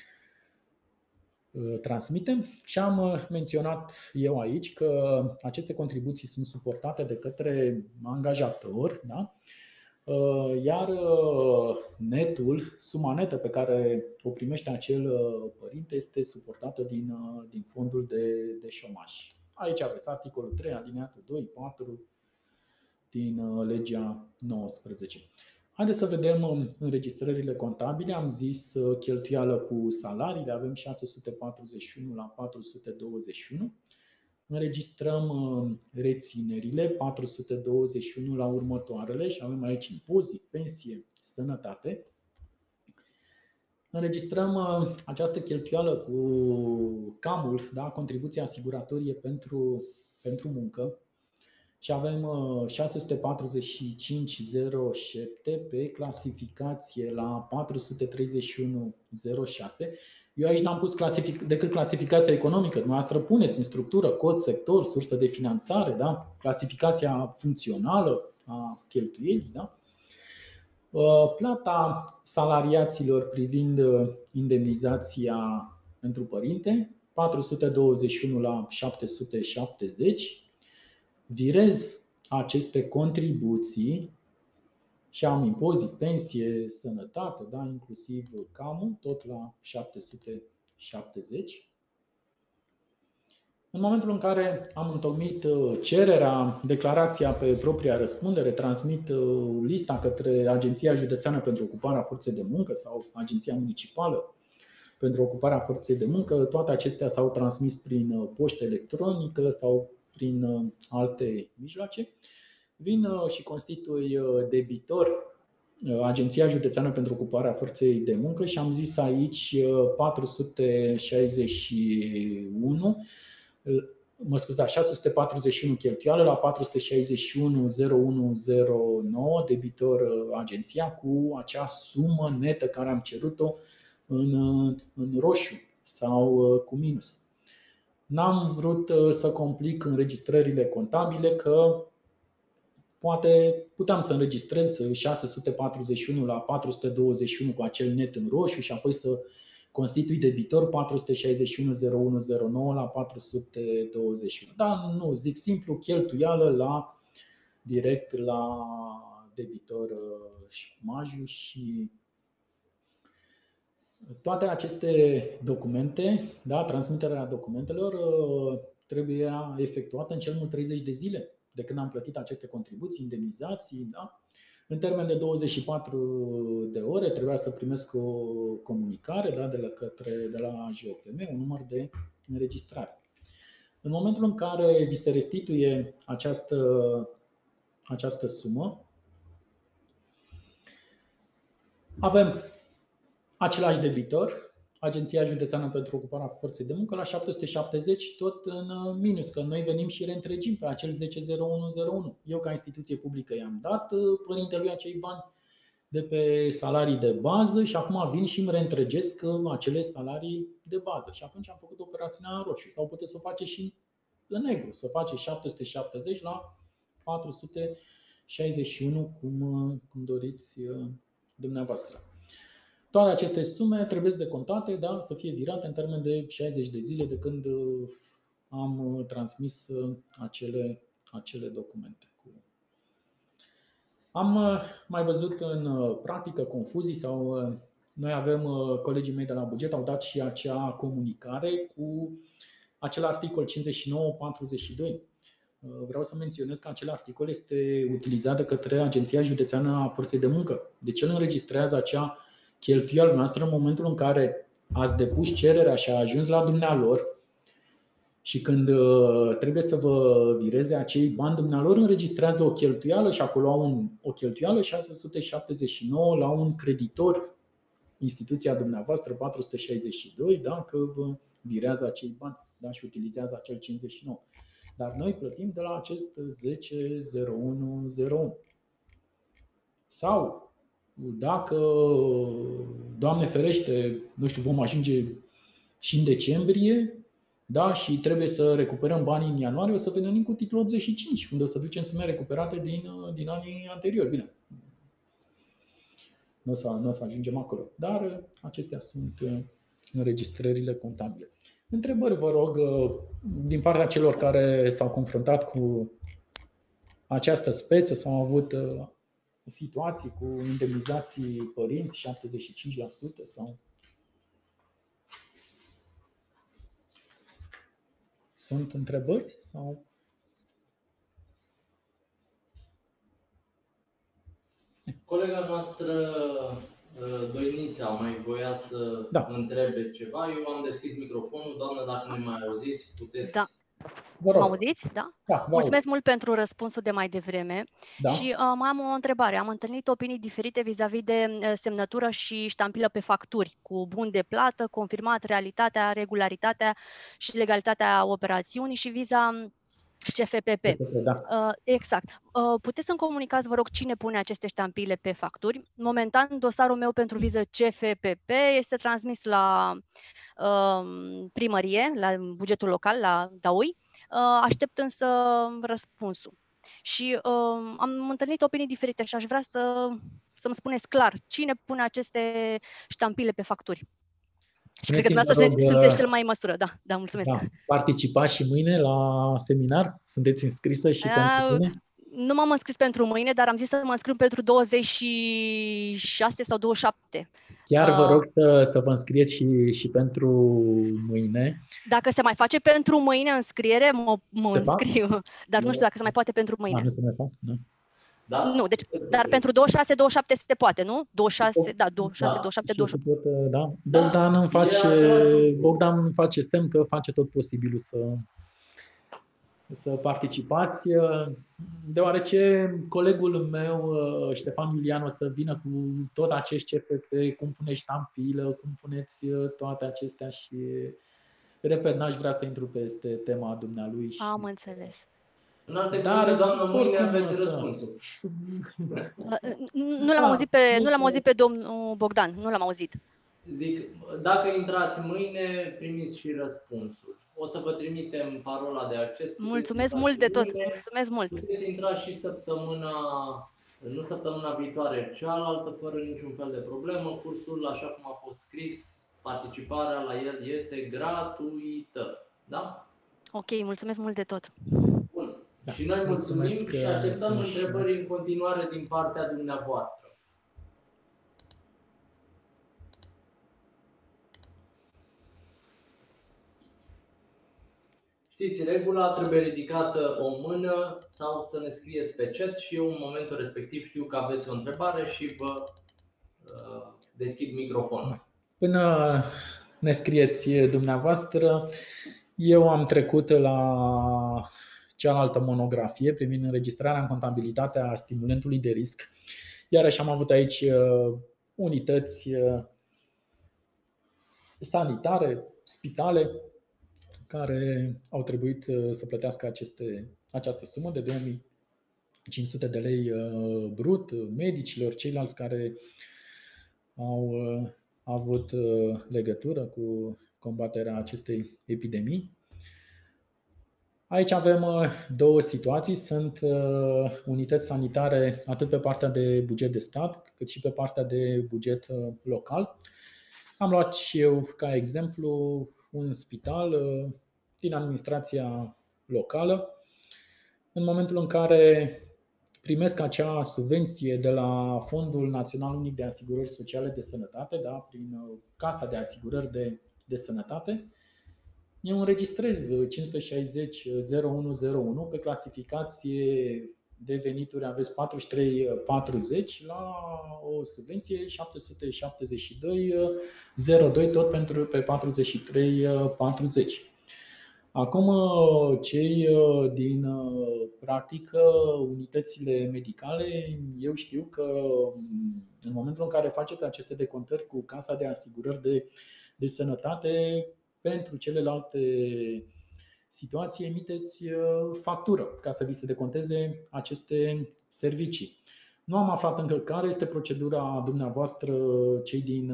transmitem. Și am menționat eu aici că aceste contribuții sunt suportate de către angajator, da? Iar netul, suma netă pe care o primește acel părinte este suportată din, din fondul de, de șomaj. Aici aveți articolul trei, alineatul doi, patru din legea nouăsprezece. Haideți să vedem înregistrările contabile. Am zis cheltuială cu salariile, avem șase sute patruzeci și unu la patru sute douăzeci și unu. Înregistrăm reținerile, patru sute douăzeci și unu la următoarele și avem aici impozit, pensie, sănătate. Înregistrăm această cheltuială cu camul, da, contribuția asiguratorie pentru, pentru muncă și avem șase sute patruzeci și cinci zero șapte pe clasificație la patru sute treizeci și unu zero șase. Eu aici n-am pus clasific- decât clasificația economică. Dumneavoastră puneți în structură cod, sector, sursă de finanțare, da? Clasificația funcțională a cheltuielii. Da? Plata salariaților privind indemnizația pentru părinte, patru sute douăzeci și unu la șapte sute șaptezeci. Virez aceste contribuții și am impozit, pensie, sănătate, da, inclusiv camul, tot la șapte sute șaptezeci. În momentul în care am întocmit cererea, declarația pe propria răspundere, transmit lista către Agenția Județeană pentru Ocuparea Forței de Muncă sau Agenția Municipală pentru Ocuparea Forței de Muncă, toate acestea s-au transmis prin poștă electronică sau prin alte mijloace. Vin și constitui debitor Agenția Județeană pentru Ocuparea Forței de Muncă și am zis aici patru sute șaizeci și unu, mă scuzați, șase sute patruzeci și unu cheltuială la patru sute șaizeci și unu mii unu zero nouă, debitor agenția, cu acea sumă netă care am cerut-o în, în roșu sau cu minus. N-am vrut să complic înregistrările contabile, că poate puteam să înregistrez șase sute patruzeci și unu la patru sute douăzeci și unu cu acel net în roșu și apoi să constitui debitor patru sute șaizeci și unu mii unu zero nouă la patru sute douăzeci și unu. Dar nu, zic simplu, cheltuială la direct la debitor șomajul. Și toate aceste documente, da, transmiterea documentelor trebuie efectuată în cel mult treizeci de zile de când am plătit aceste contribuții, indemnizații, da? În termen de douăzeci și patru de ore trebuia să primesc o comunicare, da, de la, către, de la J O F M, un număr de înregistrare. În momentul în care vi se restituie această, această sumă, avem același debitor, Agenția Județeană pentru Ocuparea Forței de Muncă, la șapte sute șaptezeci, tot în minus, că noi venim și reîntregim pe acel zece zero unu zero unu. Eu, ca instituție publică, i-am dat părintelui acei bani de pe salarii de bază și acum vin și îmi reîntregesc acele salarii de bază. Și atunci am făcut operațiunea în roșu. Sau puteți să o faceți și în negru, să faceți șapte sute șaptezeci la patru sute șaizeci și unu, cum, cum doriți dumneavoastră. Toate aceste sume trebuie decontate, da, să fie virate în termen de șaizeci de zile de când am transmis acele, acele documente. Am mai văzut în practică confuzii sau noi avem, colegii mei de la buget au dat și acea comunicare cu acel articol cincizeci și nouă patruzeci și doi. Vreau să menționez că acel articol este utilizat de către Agenția Județeană a Forței de Muncă. Deci el înregistrează acea cheltuială noastră în momentul în care ați depus cererea și a ajuns la dumnealor și când trebuie să vă vireze acei bani, dumnealor înregistrează o cheltuială și acolo au un, o cheltuială șase sute șaptezeci și nouă la un creditor, instituția dumneavoastră patru sute șaizeci și doi, da, că vă virează acei bani, da, și utilizează acel cincizeci și nouă. Dar noi plătim de la acest zece zero unu zero unu. Sau dacă, Doamne ferește, nu știu, vom ajunge și în decembrie, da, și trebuie să recuperăm banii în ianuarie, o să venim cu titlul optzeci și cinci, unde o să ducem sume recuperate din, din anii anteriori. Bine, nu o să, nu o să ajungem acolo, dar acestea sunt înregistrările contabile. Întrebări, vă rog, din partea celor care s-au confruntat cu această speță sau au avut situații cu indemnizații părinți șaptezeci și cinci la sută sau sunt întrebări sau colega noastră Doinița mai voia să da. întrebe ceva. Eu am deschis microfonul. Doamnă, dacă ne mai auziți, puteți. Da. Mă auziți? Da? Da, mulțumesc mult pentru răspunsul de mai devreme. Da. Și uh, mai am o întrebare. Am întâlnit opinii diferite vis-a-vis de uh, semnătură și ștampilă pe facturi, cu bun de plată, confirmat realitatea, regularitatea și legalitatea operațiunii și viza C F P P. Da. Uh, exact. Uh, puteți să-mi comunicați, vă rog, cine pune aceste ștampile pe facturi? Momentan, dosarul meu pentru viză C F P P este transmis la uh, primărie, la bugetul local, la D A U I. Aștept însă răspunsul. Și uh, am întâlnit opinii diferite și aș vrea să, să-mi spuneți clar cine pune aceste ștampile pe facturi. Și cred că dumneavoastră rog, sunteți cel mai în măsură. Da, da, mulțumesc. Da. Participați și mâine la seminar? Sunteți înscrisă și uh, pentru mine? nu m-am înscris pentru mâine, dar am zis să mă înscriu pentru douăzeci și șase sau douăzeci și șapte. Chiar vă rog să, să vă înscrieți și, și pentru mâine. Dacă se mai face pentru mâine înscriere, mă, mă înscriu. Dar nu știu dacă se mai poate pentru mâine. A, nu se mai face? Nu. Da? Nu, deci, dar pentru douăzeci și șase douăzeci și șapte se poate, nu? douăzeci și șase, da, douăzeci și șase, douăzeci și șapte, douăzeci și opt. Da. Bogdan îmi face, Bogdan îmi face semn că face tot posibilul să, să participați, deoarece colegul meu, Ștefan Iulian, o să vină cu tot acești C F P, cum puneți ștampilă, cum puneți toate acestea și, repet, n-aș vrea să intru peste tema dumnealui. Și... Am înțeles. În alte cuvinte, doamnă, mâine aveți răspunsul. Nu l-am auzit pe, nu l-am auzit pe domnul Bogdan, nu l-am auzit. Zic, dacă intrați mâine, primiți și răspunsul. O să vă trimitem parola de acces. Mulțumesc mult de tot. Mâine. Mulțumesc mult. Puteți intra și săptămâna, nu săptămâna viitoare, cealaltă, fără niciun fel de problemă. Cursul, așa cum a fost scris, participarea la el este gratuită. Da? Ok, mulțumesc mult de tot. Bun. Da. Și noi mulțumim mulțumesc, și așteptăm întrebări în continuare din partea dumneavoastră. Știți regula, trebuie ridicată o mână sau să ne scrieți pe chat și eu în momentul respectiv știu că aveți o întrebare și vă uh, deschid microfonul. Până ne scrieți dumneavoastră, eu am trecut la cealaltă monografie privind înregistrarea în contabilitatea stimulentului de risc. Iarăși am avut aici unități sanitare, spitale, care au trebuit să plătească aceste, această sumă de două mii cinci sute de lei brut, medicilor, ceilalți care au avut legătură cu combaterea acestei epidemii. Aici avem două situații. Sunt unități sanitare atât pe partea de buget de stat, cât și pe partea de buget local. Am luat și eu ca exemplu un spital din administrația locală. În momentul în care primesc acea subvenție de la Fondul Național Unic de Asigurări Sociale de Sănătate, da, prin Casa de Asigurări de, de Sănătate, eu înregistrez cinci sute șaizeci zero unu zero unu pe clasificație de venituri, aveți patruzeci și trei patruzeci la o subvenție șapte sute șaptezeci și doi zero doi tot pentru pe patruzeci și trei patruzeci. Acum, cei din practică, unitățile medicale, eu știu că în momentul în care faceți aceste decontări cu Casa de Asigurări de, de Sănătate, pentru celelalte situații emiteți factură ca să vi se deconteze aceste servicii. Nu am aflat încă care este procedura dumneavoastră, cei din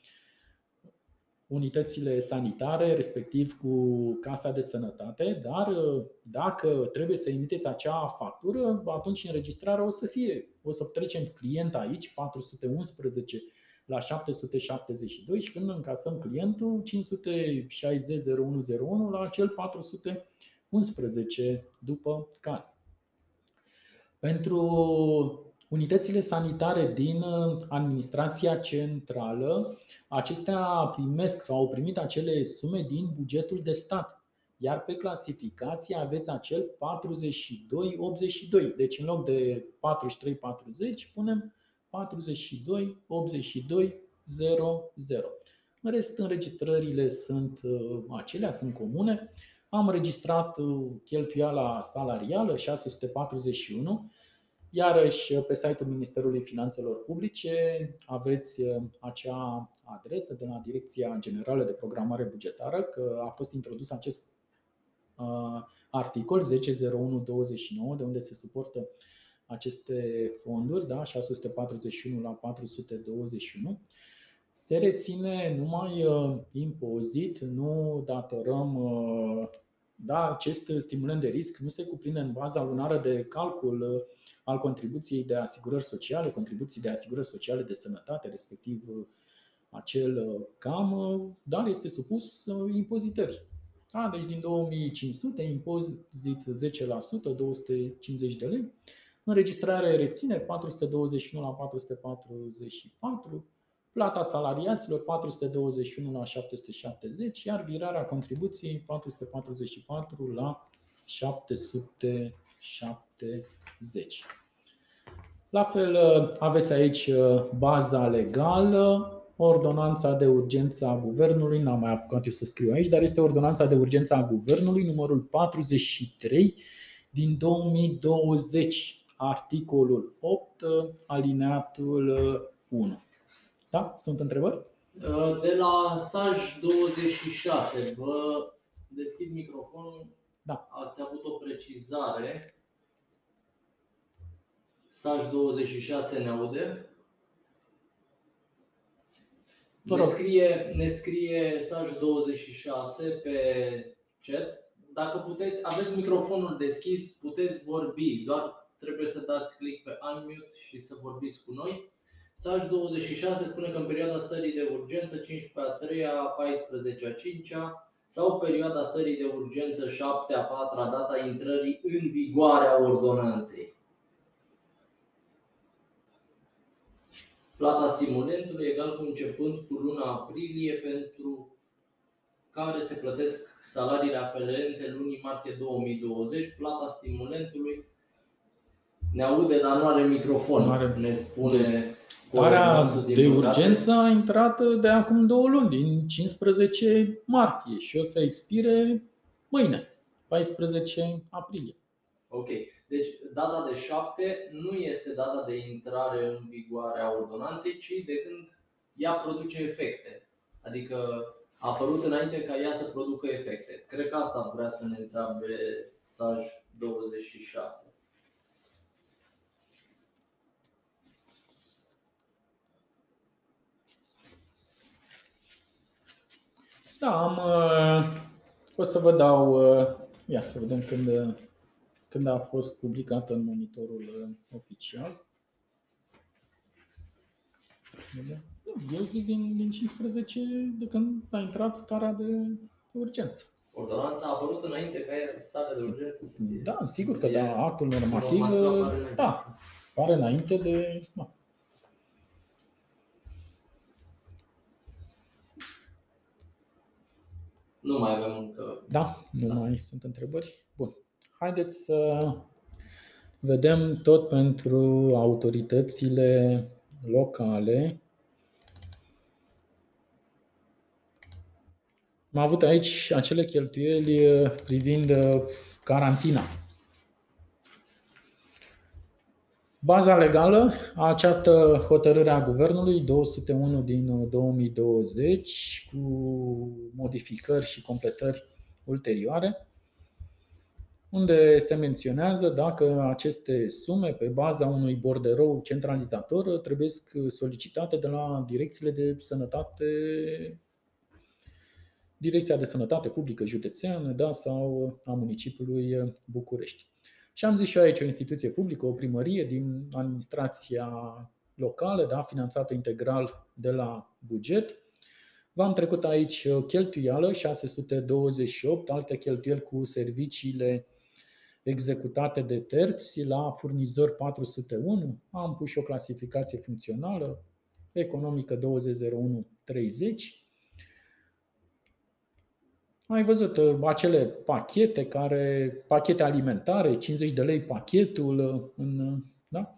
unitățile sanitare, respectiv cu Casa de Sănătate, dar dacă trebuie să emiteți acea factură, atunci înregistrarea o să fie, o să trecem client aici, patru sute unsprezece la șapte sute șaptezeci și doi și când încasăm clientul cinci sute șaizeci zero unu zero unu la acel patru sute unsprezece după caz. Pentru unitățile sanitare din administrația centrală, acestea primesc sau au primit acele sume din bugetul de stat, iar pe clasificație aveți acel patruzeci și doi optzeci și doi. Deci în loc de patruzeci și trei patruzeci punem patruzeci și doi optzeci și doi zero zero. În rest, înregistrările sunt acelea, sunt comune. Am înregistrat cheltuiala salarială șase sute patruzeci și unu. Iarăși, pe site-ul Ministerului Finanțelor Publice aveți acea adresă de la Direcția Generală de Programare Bugetară, că a fost introdus acest articol zece zero unu douăzeci și nouă, de unde se suportă aceste fonduri, da, șase sute patruzeci și unu la patru sute douăzeci și unu. Se reține numai impozit, nu datorăm, da, acest stimulant de risc nu se cuprinde în baza lunară de calcul al contribuției de asigurări sociale, contribuții de asigurări sociale de sănătate, respectiv acel C A M, dar este supus impozitării. Da? Deci din două mii cinci sute, impozit zece la sută, două sute cincizeci de lei. Înregistrare rețineri patru sute douăzeci și unu la patru sute patruzeci și patru. Plata salariaților patru sute douăzeci și unu la șapte sute șaptezeci, iar virarea contribuției patru sute patruzeci și patru la șapte sute șaptezeci. La fel aveți aici baza legală, ordonanța de urgență a Guvernului, n-am mai apucat eu să scriu aici, dar este ordonanța de urgență a Guvernului, numărul patruzeci și trei din două mii douăzeci, articolul opt, alineatul unu. Da? Sunt întrebări? De la Saj douăzeci și șase, vă deschid microfonul. Da. Ați avut o precizare. Saj douăzeci și șase ne aude? Ne scrie, ne scrie Saj douăzeci și șase pe chat. Dacă puteți, aveți microfonul deschis, puteți vorbi, doar trebuie să dați click pe unmute și să vorbiți cu noi. Saj douăzeci și șase spune că în perioada stării de urgență cincisprezece a treia, paisprezece a cincea sau perioada stării de urgență șapte a patra, data intrării în vigoare a ordonanței. Plata stimulentului egal cu începând cu luna aprilie, pentru care se plătesc salariile aferente lunii martie două mii douăzeci. Plata stimulentului ne aude, dar nu are microfon. Nu are. Ne spune starea de urgență a intrat de acum două luni, din cincisprezece martie, și o să expire mâine, paisprezece aprilie. Ok. Deci data de șapte nu este data de intrare în vigoare a ordonanței, ci de când ea produce efecte. Adică a apărut înainte ca ea să producă efecte. Cred că asta vrea să ne întreabe Saj douăzeci și șase. Da, am, o să vă dau, ia să vedem când, când a fost publicată în monitorul oficial. Eu zic din, din cincisprezece, de când a intrat starea de urgență. Ordonanța a apărut înainte ca starea de urgență să fie. Da, sigur că da, actul normativ, da, pare înainte de... Da. Nu mai avem încă. Da, nu da. mai sunt întrebări. Bun. Haideți să vedem tot pentru autoritățile locale. Am avut aici acele cheltuieli privind carantina. Baza legală a această hotărâre a Guvernului două sute unu din două mii douăzeci cu modificări și completări ulterioare, unde se menționează dacă aceste sume pe baza unui borderou centralizator trebuie solicitate de la direcțiile de sănătate, Direcția de Sănătate Publică Județeană, da, sau a municipiului București. Și am zis și eu aici o instituție publică, o primărie din administrația locală, da, finanțată integral de la buget. V-am trecut aici cheltuială șase sute douăzeci și opt, alte cheltuieli cu serviciile executate de terți la furnizor patru sute unu. Am pus și o clasificație funcțională, economică douăzeci zero unu treizeci. Ai văzut acele pachete, care, pachete alimentare, cincizeci de lei pachetul. În, da?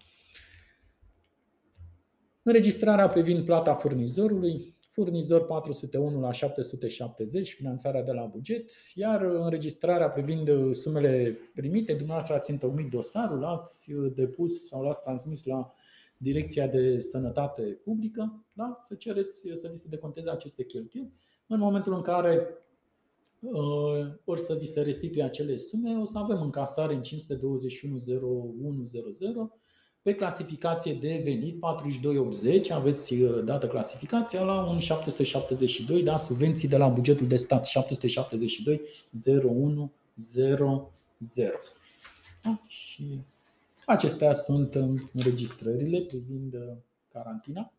Înregistrarea privind plata furnizorului, furnizor patru sute unu la șapte sute șaptezeci, finanțarea de la buget, iar înregistrarea privind sumele primite, dumneavoastră ați întocmit dosarul, l-ați depus sau l-ați transmis la Direcția de Sănătate Publică, da? Să cereți să vi se deconteze aceste cheltuieli. În momentul în care ori să vi se restituie acele sume, o să avem încasare în cinci sute douăzeci și unu zero unu zero zero pe clasificație de venit patruzeci și doi optzeci, aveți dată clasificația la un șapte sute șaptezeci și doi, da, subvenții de la bugetul de stat șapte sute șaptezeci și doi zero unu zero zero. Da? Și acestea sunt înregistrările privind carantina.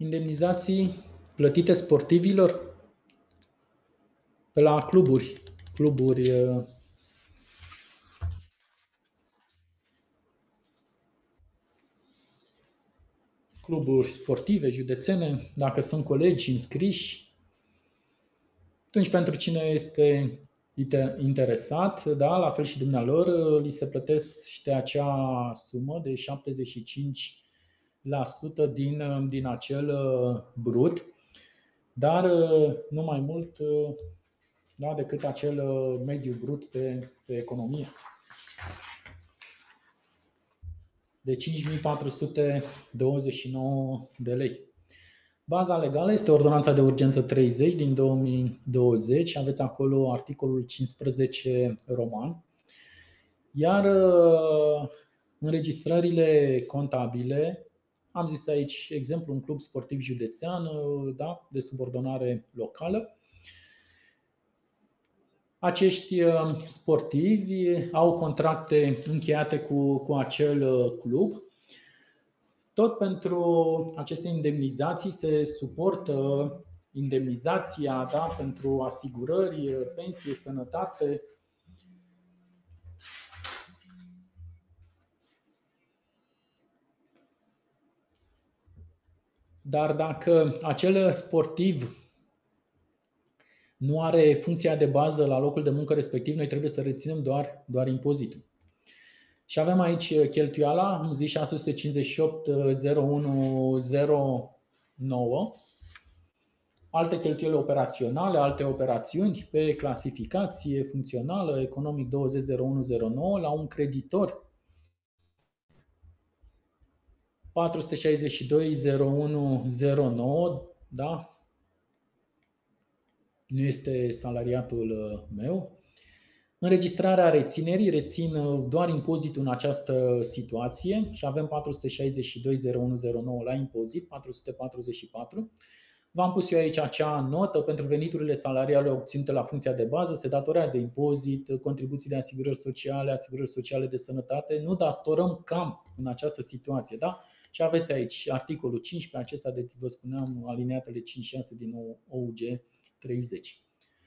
Indemnizații plătite sportivilor pe la cluburi. Cluburi cluburi sportive, județene, dacă sunt colegi înscriși. Atunci, pentru cine este interesat, da, la fel și dumnealor, li se plătește acea sumă de șaptezeci și cinci la sută din, din acel brut, dar nu mai mult, da, decât acel mediu brut pe, pe economie. De cinci mii patru sute douăzeci și nouă de lei. Baza legală este Ordonanța de Urgență treizeci din două mii douăzeci, aveți acolo articolul cincisprezece roman. Iar înregistrările contabile, am zis aici exemplu un club sportiv județean, da, de subordonare locală. Acești sportivi au contracte încheiate cu, cu acel club. Tot pentru aceste indemnizații se suportă indemnizația, da, pentru asigurări, pensie, sănătate. Dar dacă acel sportiv nu are funcția de bază la locul de muncă respectiv, noi trebuie să reținem doar, doar impozitul. Și avem aici cheltuiala, am zis șase sute cincizeci și opt zero unu zero nouă, alte cheltuieli operaționale, alte operațiuni pe clasificație funcțională, economic douăzeci zero unu zero nouă, la un creditor patru sute șaizeci și doi zero unu zero nouă, da? Nu este salariatul meu. Înregistrarea reținerii, rețin doar impozitul în această situație și avem patru sute șaizeci și doi zero unu zero nouă la impozit, patru sute patruzeci și patru. V-am pus eu aici acea notă pentru veniturile salariale obținute la funcția de bază, se datorează impozit, contribuții de asigurări sociale, asigurări sociale de sănătate, nu datorăm cam în această situație, da? Și aveți aici articolul cincisprezece, acesta de vă spuneam, alineatele cinci șase din O U G treizeci.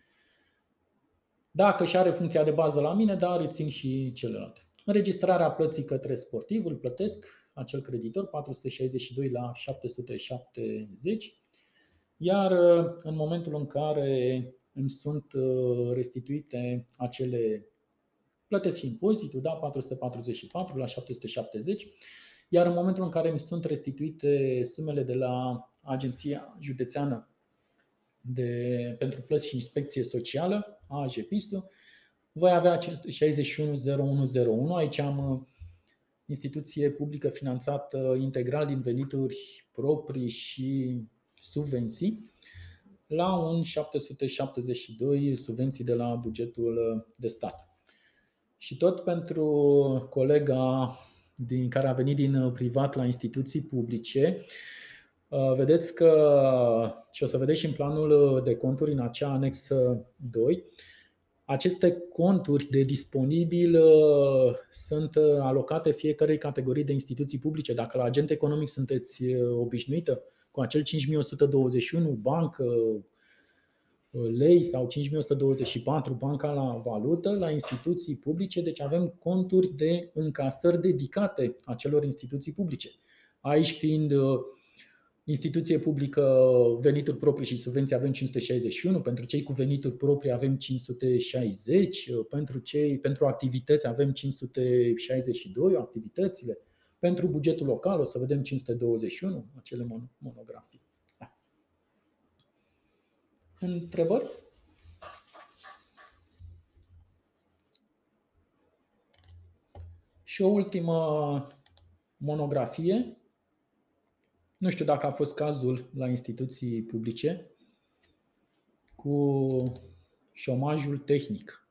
Dacă și are funcția de bază la mine, dar rețin și celelalte. Înregistrarea plății către sportiv, îl plătesc acel creditor, patru sute șaizeci și doi la șapte sute șaptezeci. Iar în momentul în care îmi sunt restituite acele, plătesc și impozitul, da, patru sute patruzeci și patru la șapte sute șaptezeci. Iar în momentul în care îmi sunt restituite sumele de la Agenția Județeană de, pentru plăți și inspecție socială, A J P I S-ul, voi avea șaizeci și unu zero unu zero unu. Aici am instituție publică finanțată integral din venituri proprii și subvenții, la un șapte sute șaptezeci și doi subvenții de la bugetul de stat. Și tot pentru colega din care a venit din privat la instituții publice, vedeți că, și o să vedeți și în planul de conturi în acea anexă doi, aceste conturi de disponibil sunt alocate fiecarei categorii de instituții publice. Dacă la agent economic sunteți obișnuită cu acel cinci mii o sută douăzeci și unu bancă, lei sau cinci mii o sută douăzeci și patru banca la valută, la instituții publice, deci avem conturi de încasări dedicate acelor instituții publice. Aici fiind instituție publică, venituri proprii și subvenții avem cinci sute șaizeci și unu, pentru cei cu venituri proprii avem cinci sute șaizeci, pentru cei pentru activități avem cinci sute șaizeci și doi activitățile, pentru bugetul local o să vedem cinci sute douăzeci și unu, acele monografii. Da. Întrebări? Și o ultimă monografie. Nu știu dacă a fost cazul la instituții publice cu șomajul tehnic.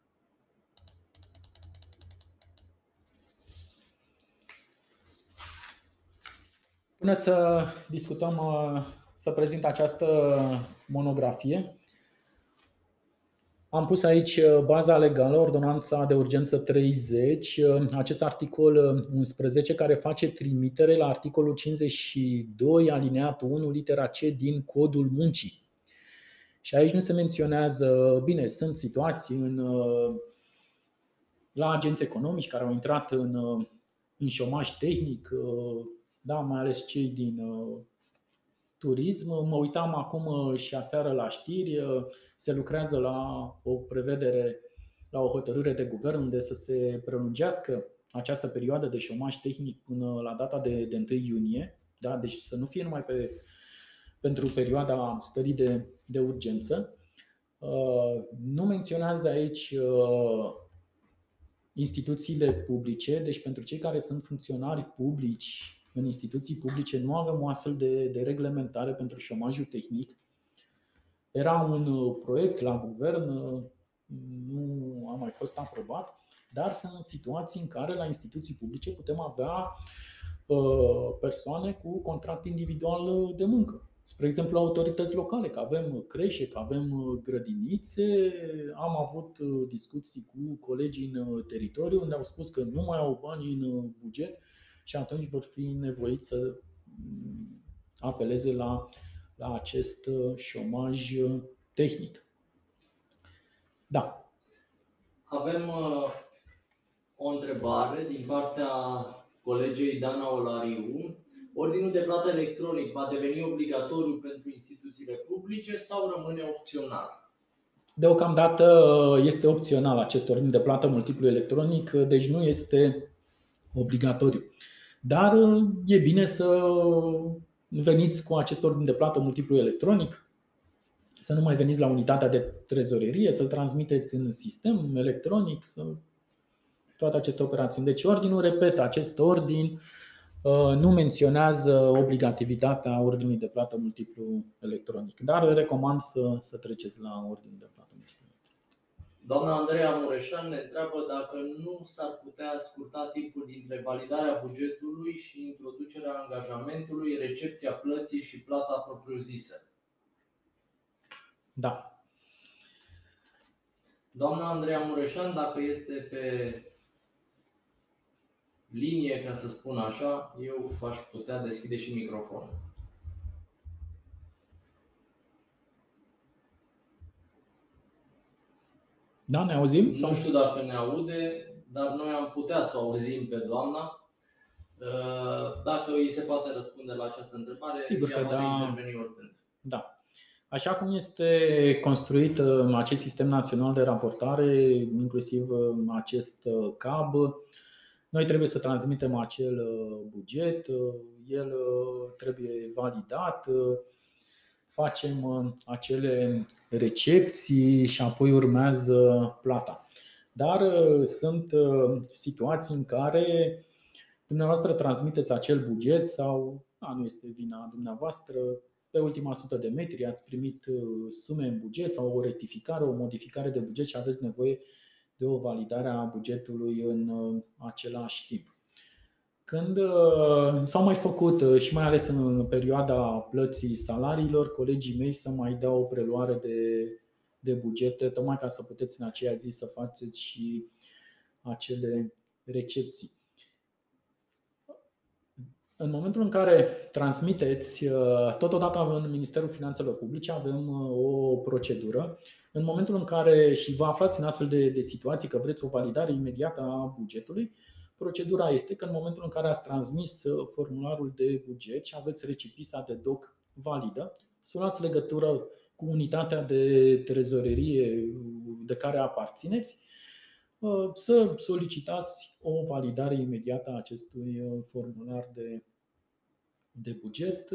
Până să discutăm, să prezint această monografie, Am pus aici baza legală, ordonanța de urgență treizeci, acest articol unsprezece care face trimitere la articolul cincizeci și doi alineatul unu litera C din Codul Muncii. Și aici nu se menționează, bine, sunt situații în, la agenți economici care au intrat în, în șomaj tehnic, da, mai ales cei din turism. Mă uitam acum și aseară la știri, se lucrează la o prevedere, la o hotărâre de guvern unde să se prelungească această perioadă de șomaj tehnic până la data de, de întâi iunie, da? Deci să nu fie numai pe, pentru perioada stării de, de urgență. Nu menționează aici instituțiile publice, deci pentru cei care sunt funcționari publici în instituții publice nu avem o astfel de, de reglementare pentru șomajul tehnic. Era un proiect la guvern, nu a mai fost aprobat, dar sunt situații în care la instituții publice putem avea persoane cu contract individual de muncă. Spre exemplu, autorități locale, că avem creșe, că avem grădinițe. Am avut discuții cu colegii în teritoriu unde au spus că nu mai au bani în buget și atunci vor fi nevoiți să apeleze la, la acest șomaj tehnic. Da. Avem uh, o întrebare din partea colegei Dana Olariu. Ordinul de plată electronic va deveni obligatoriu pentru instituțiile publice sau rămâne opțional? Deocamdată este opțional acest ordin de plată multiplu electronic, deci nu este obligatoriu. Dar e bine să veniți cu acest ordin de plată multiplu electronic, să nu mai veniți la unitatea de trezorerie, să-l transmiteți în sistem electronic, să... toate aceste operațiuni. Deci ordinul, repet, acest ordin nu menționează obligativitatea ordinului de plată multiplu electronic, dar recomand să, să treceți la ordinul de plată multiplu electronic. Doamna Andreea Mureșan ne întreabă dacă nu s-ar putea scurta timpul dintre validarea bugetului și introducerea angajamentului, recepția plății și plata propriu-zisă. Da. Doamna Andreea Mureșan, dacă este pe linie, ca să spun așa, eu v-aș putea deschide și microfonul. Da, ne auzim? Nu știu dacă ne aude, dar noi am putea să o auzim pe doamna. Dacă îi se poate răspunde la această întrebare, sigur că da. Interveni oricând. Da. Așa cum este construit acest sistem național de raportare, inclusiv acest C A B, noi trebuie să transmitem acel buget, el trebuie validat, facem acele recepții și apoi urmează plata. Dar sunt situații în care dumneavoastră transmiteți acel buget sau, a, nu este vina dumneavoastră, pe ultima sută de metri ați primit sume în buget sau o rectificare, o modificare de buget și aveți nevoie de o validare a bugetului în același timp. Când s-au mai făcut, și mai ales în perioada plății salariilor, colegii mei să mai dau o preluare de, de bugete, tocmai ca să puteți în aceea zi să faceți și acele recepții. În momentul în care transmiteți, totodată în Ministerul Finanțelor Publice avem o procedură. În momentul în care și vă aflați în astfel de, de situații că vreți o validare imediată a bugetului, procedura este că în momentul în care ați transmis formularul de buget și aveți recipisa de doc validă, să luați legătură cu unitatea de trezorerie de care aparțineți, să solicitați o validare imediată a acestui formular de, de buget,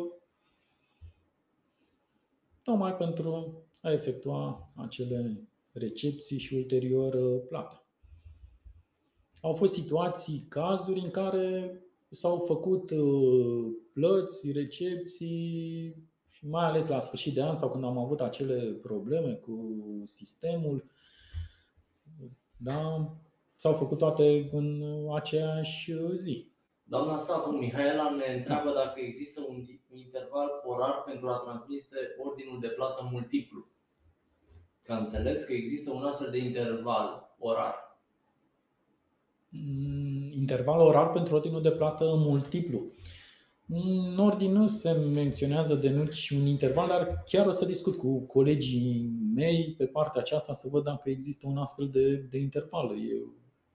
tocmai pentru a efectua acele recepții și ulterior plata. Au fost situații, cazuri în care s-au făcut plăți, recepții și mai ales la sfârșit de an sau când am avut acele probleme cu sistemul, da, s-au făcut toate în aceeași zi. Doamna Savu Mihaela ne întreabă dacă există un interval orar pentru a transmite ordinul de plată multiplu. Că am înțeles că există un astfel de interval orar. Interval orar pentru ordinul de plată multiplu. În ordin nu se menționează de nici un interval, dar chiar o să discut cu colegii mei pe partea aceasta să văd dacă există un astfel de, de interval. Eu...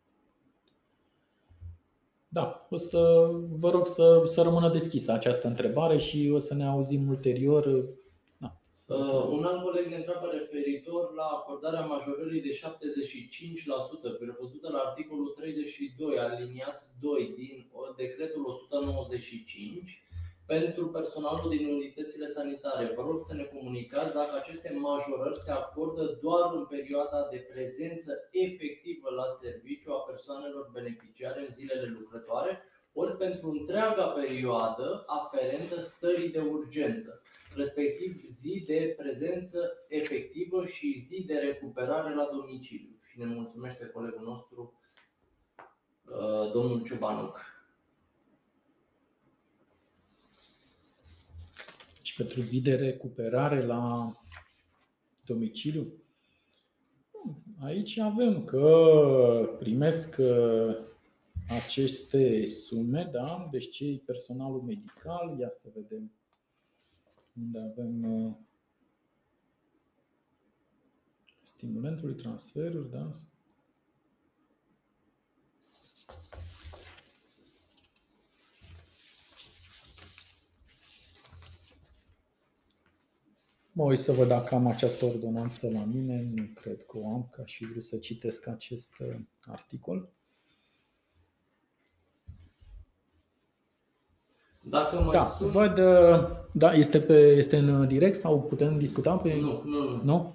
Da, o să vă rog să, să rămână deschisă această întrebare și o să ne auzim ulterior. Da, să... uh, un alt coleg ne întreabă referitor la acordarea majorării de șaptezeci și cinci la sută prevăzută la articolul treizeci și doi aliniat doi din decretul o sută nouăzeci și cinci pentru personalul din unitățile sanitare. Vă rog să ne comunicați dacă aceste majorări se acordă doar în perioada de prezență efectivă la serviciu a persoanelor beneficiare în zilele lucrătoare, ori pentru întreaga perioadă aferentă stării de urgență, respectiv zi de prezență efectivă și zi de recuperare la domiciliu. Și ne mulțumește colegul nostru, domnul Ciubanuc. Și pentru zi de recuperare la domiciliu? Aici avem că primesc aceste sume, da? Deci cei personalul medical, ia să vedem unde avem stimulentului transferuri, da? Mă uit să văd dacă am această ordonanță la mine, nu cred că o am, că aș fi vrut să citesc acest articol. Dacă mai da, sunt... văd, da, este, pe, este în direct sau putem discuta pe... Nu, nu, nu. Nu?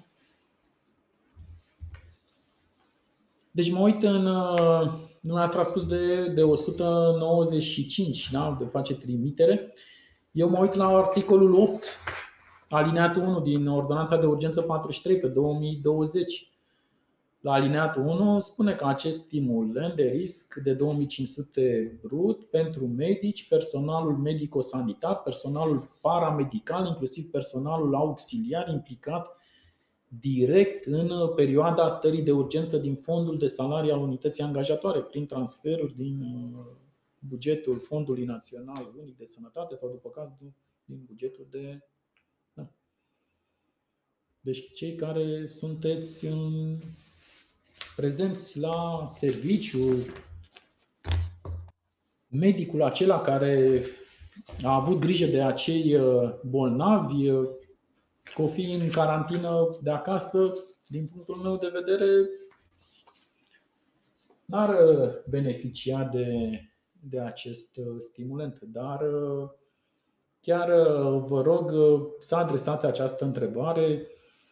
Deci mă uit în... Dumneavoastră a spus de, de o sută nouăzeci și cinci, da? De face trimitere. Eu mă uit la articolul opt, alineatul unu din Ordonanța de Urgență patruzeci și trei pe două mii douăzeci. La alineatul unu spune că acest stimulent de risc de două mii cinci sute brut pentru medici, personalul medico-sanitar, personalul paramedical, inclusiv personalul auxiliar implicat direct în perioada stării de urgență din fondul de salarii al unității angajatoare prin transferuri din bugetul Fondului Național Unic de Sănătate sau, după caz, din bugetul de... Da. Deci cei care sunteți în... prezenți la serviciu, medicul acela care a avut grijă de acei bolnavi, că o fi în carantină de acasă, din punctul meu de vedere, n-ar beneficia de, de acest stimulant. Dar chiar vă rog să adresați această întrebare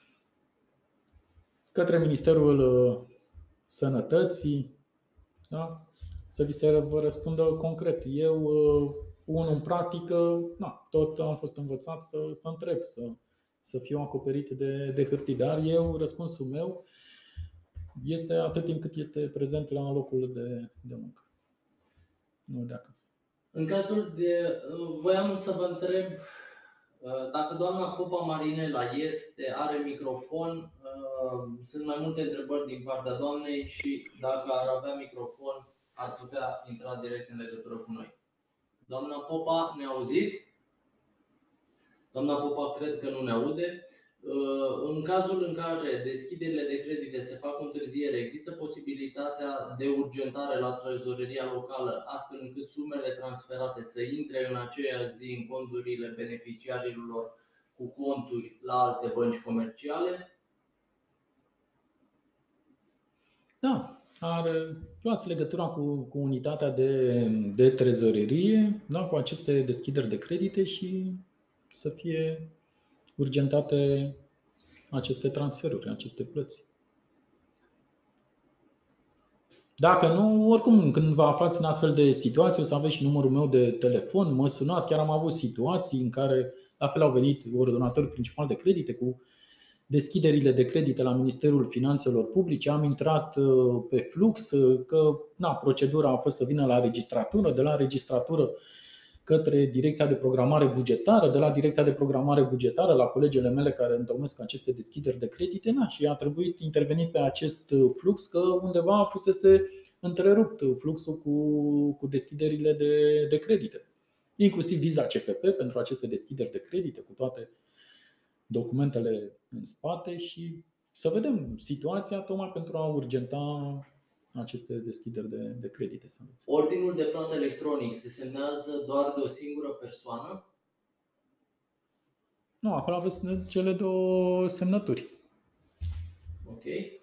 către Ministerul Sănătății, da? Să vi se vă răspundă concret. Eu, unul în practică, na, tot am fost învățat să, să întreb, să, să fiu acoperit de, de hârtii. Dar eu, răspunsul meu este atât timp cât este prezent la locul de, de muncă, nu de acasă. În cazul de... Voiam să vă întreb dacă doamna Popa Marinela este, are microfon. Sunt mai multe întrebări din partea doamnei și dacă ar avea microfon, ar putea intra direct în legătură cu noi. Doamna Popa, ne auziți? Doamna Popa cred că nu ne aude. În cazul în care deschiderile de credite se fac cu întârziere, există posibilitatea de urgentare la trezoreria locală, astfel încât sumele transferate să intre în aceeași zi în conturile beneficiarilor cu conturi la alte bănci comerciale? Da, are, luați legătura cu, cu unitatea de, de trezorerie, da, cu aceste deschideri de credite și să fie urgentate aceste transferuri, aceste plăți. Dacă nu, oricum, când vă aflați în astfel de situații, o să aveți și numărul meu de telefon, mă sunați. Chiar am avut situații în care la fel au venit ordonatori principali de credite cu deschiderile de credite la Ministerul Finanțelor Publice. Am intrat pe flux, că na, procedura a fost să vină la registratură, de la registratură către Direcția de Programare Bugetară, de la Direcția de Programare Bugetară la colegele mele care întocmesc aceste deschideri de credite, na, și a trebuit intervenit pe acest flux, că undeva fusese întrerupt fluxul cu, cu deschiderile de, de credite. Inclusiv Visa C F P pentru aceste deschideri de credite, cu toate documentele în spate, și să vedem situația tocmai pentru a urgenta aceste deschideri de, de credite. Ordinul de plată electronic se semnează doar de o singură persoană? Nu, acolo aveți cele două semnături. Ok.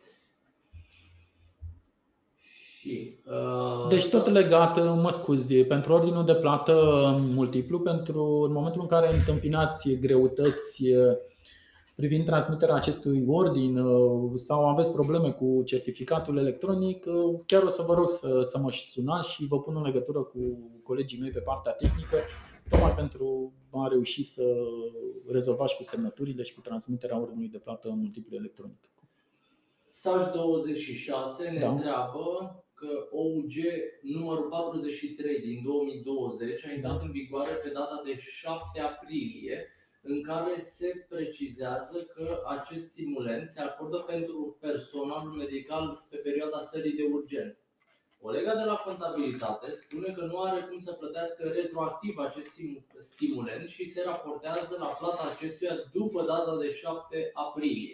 Și, uh, deci tot legat, mă scuzi, pentru ordinul de plată multiplu, pentru în momentul în care întâmpinați greutăți privind transmiterea acestui ordin sau aveți probleme cu certificatul electronic, chiar o să vă rog să, să mă sunați și vă pun în legătură cu colegii mei pe partea tehnică, tocmai pentru a reuși să rezolvați cu semnăturile și cu transmiterea ordinului de plată multiplu electronic. Saj douăzeci și șase ne da. întreabă că O U G numărul patruzeci și trei din două mii douăzeci a intrat da. în vigoare pe data de șapte aprilie, în care se precizează că acest stimulant se acordă pentru personalul medical pe perioada stării de urgență. Colega de la contabilitate spune că nu are cum să plătească retroactiv acest stimulant și se raportează la plata acestuia după data de șapte aprilie.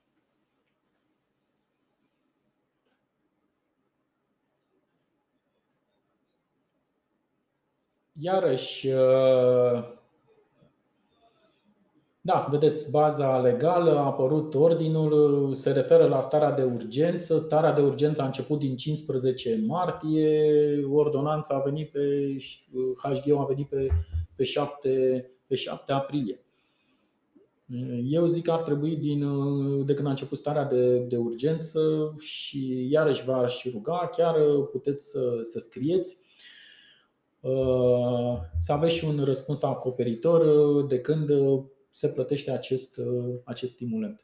Iarăși, da, vedeți, baza legală, a apărut ordinul, se referă la starea de urgență. Starea de urgență a început din cincisprezece martie, ordonanța a venit pe, H G O a venit pe, pe, șapte, pe șapte aprilie. Eu zic că ar trebui din, de când a început starea de, de urgență, și iarăși v-aș ruga, chiar puteți să, să scrieți, să aveți și un răspuns acoperitor de când se plătește acest, acest stimulant.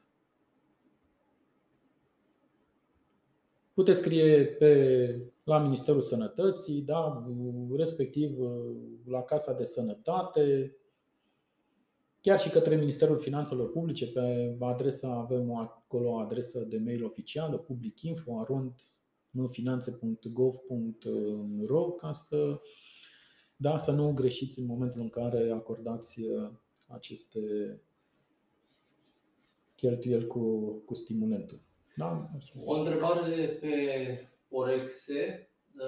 Puteți scrie pe, la Ministerul Sănătății, da, respectiv la Casa de Sănătate, chiar și către Ministerul Finanțelor Publice. Pe adresa, avem acolo o adresă de mail oficială, publicinfo arond finanțe punct gov punct ro, ca să, da, să nu greșiți în momentul în care acordați aceste cheltuieli cu, cu stimulentul. Da? O întrebare pe Forexe.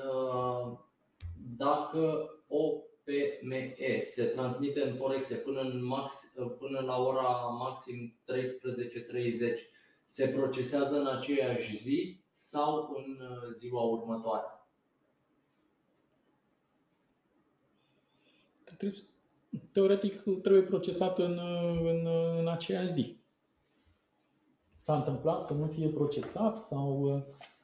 Dacă O P M E se transmite în Forexe până, în max, până la ora maxim treisprezece treizeci, se procesează în aceeași zi sau în ziua următoare? Teoretic trebuie procesat în, în, în aceeași zi. S-a întâmplat să nu fie procesat sau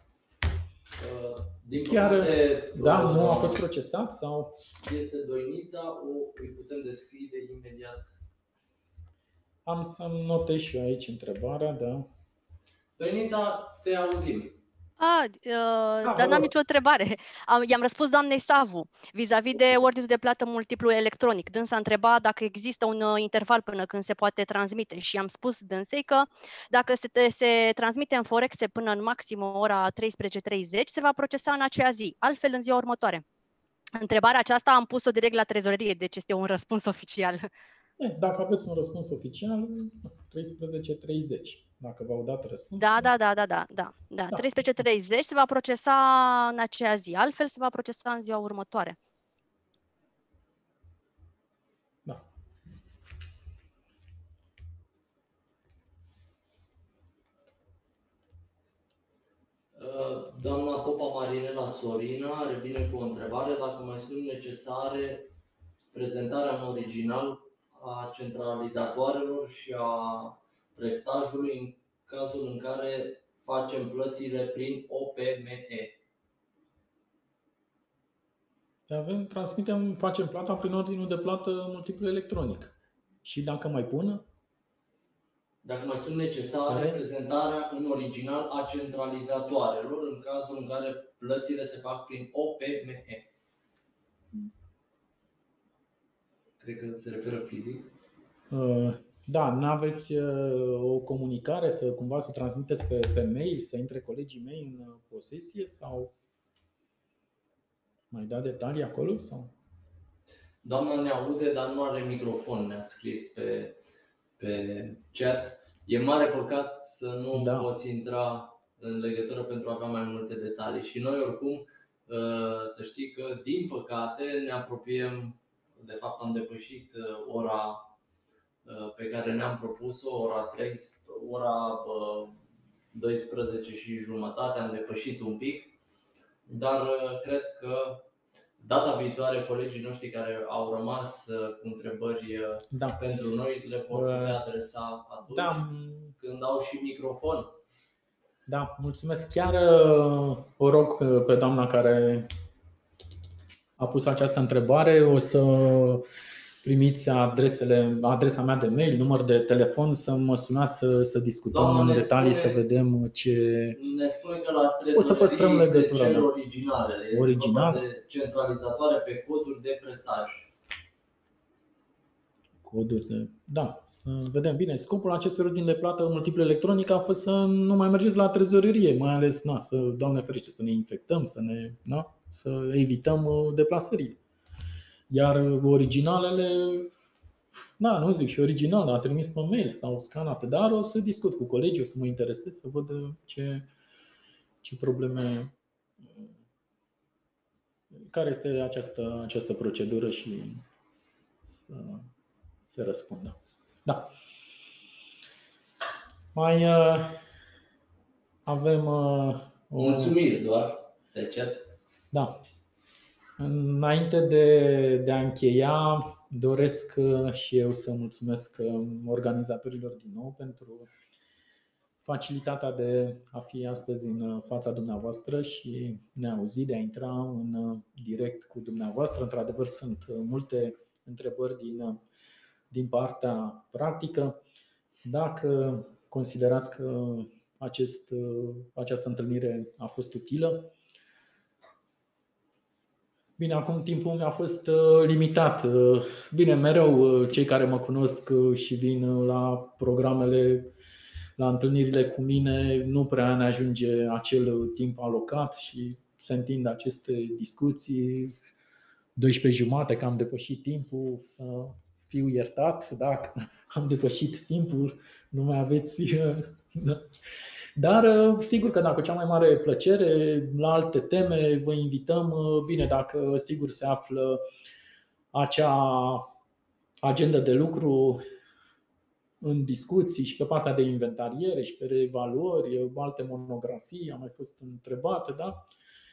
din chiar păcate, da, nu a fost procesat sau este doinița, o îi putem descrie imediat. Am să-mi notez și eu aici întrebarea, da. Doinița, te auzim. A, uh, dar n-am nicio întrebare. Am, i-am răspuns doamnei Savu vis-a-vis de ordinul de plată multiplu electronic. Dânsa a întrebat dacă există un uh, interval până când se poate transmite și am spus dânsei că dacă se, se transmite în Forexe până în maxim ora treisprezece treizeci, se va procesa în aceea zi, altfel în ziua următoare. Întrebarea aceasta am pus-o direct la trezorerie, deci este un răspuns oficial. Dacă aveți un răspuns oficial, treisprezece treizeci. Dacă v-au dat răspuns. Da, da, da, da, da, da, da. treisprezece treizeci se va procesa în aceea zi, altfel se va procesa în ziua următoare. Da. Doamna Popa Marinela Sorina revine cu o întrebare: dacă mai sunt necesare prezentarea în original a centralizatoarelor și a prestajului în cazul în care facem plățile prin O P M E. Avem, transmitem, facem plata prin ordinul de plată multiplu electronic. Și dacă mai pun? Dacă mai sunt necesare Sare? prezentarea în original a centralizatoarelor în cazul în care plățile se fac prin O P M E. Cred că se referă fizic. Da, nu aveți o comunicare să cumva să transmiteți pe, pe mail, să intre colegii mei în posesie sau mai da detalii acolo? Sau? Doamna ne aude, dar nu are microfon, ne-a scris pe, pe chat. E mare păcat să nu da. poți intra în legătură pentru a avea mai multe detalii. Și noi oricum, să știi că din păcate ne apropiem, de fapt am depășit ora pe care ne-am propus-o, ora trei, ora douăsprezece și jumătate, am depășit un pic, dar cred că data viitoare colegii noștri care au rămas cu întrebări da. pentru noi le vor putea adresa atunci da. când au și microfon. Da, mulțumesc. Chiar o rog pe doamna care a pus această întrebare, o să primiți adresele, adresa mea de mail, număr de telefon, să mă sunați să, să discutăm Doamna, în detalii, spune, să vedem ce... Ne spune că la o să păstrăm legătura, se cer originalele. Este Original? de centralizatoare pe coduri de prestaj. Coduri de... Da, să vedem. Bine, scopul acestui ordin de plată multiple electronică a fost să nu mai mergeți la trezorerie, mai ales, na, să, Doamne ferește, să ne infectăm, să ne, na, să evităm deplasările. Iar originalele, da, nu zic și original, a trimis pe mail sau scanate, dar o să discut cu colegii, o să mă interesez să văd ce, ce probleme, care este această, această procedură și să se răspundă. Da. Mai uh, avem uh, o... Mulțumiri doar de chat. Da. Înainte de, de a încheia, doresc și eu să mulțumesc organizatorilor din nou pentru facilitatea de a fi astăzi în fața dumneavoastră și ne auzi, de a intra în direct cu dumneavoastră. Într-adevăr, sunt multe întrebări din, din partea practică. Dacă considerați că acest, această întâlnire a fost utilă, bine, acum timpul mi-a fost limitat. Bine, mereu cei care mă cunosc și vin la programele, la întâlnirile cu mine, nu prea ne ajunge acel timp alocat și se întind aceste discuții. douăsprezece jumate, că am depășit timpul, să fiu iertat dacă am depășit timpul, nu mai aveți... Dar sigur că dacă cea mai mare plăcere, la alte teme vă invităm. Bine, dacă sigur se află acea agendă de lucru în discuții și pe partea de inventariere și pe reevaluări, alte monografii, am mai fost întrebate, da?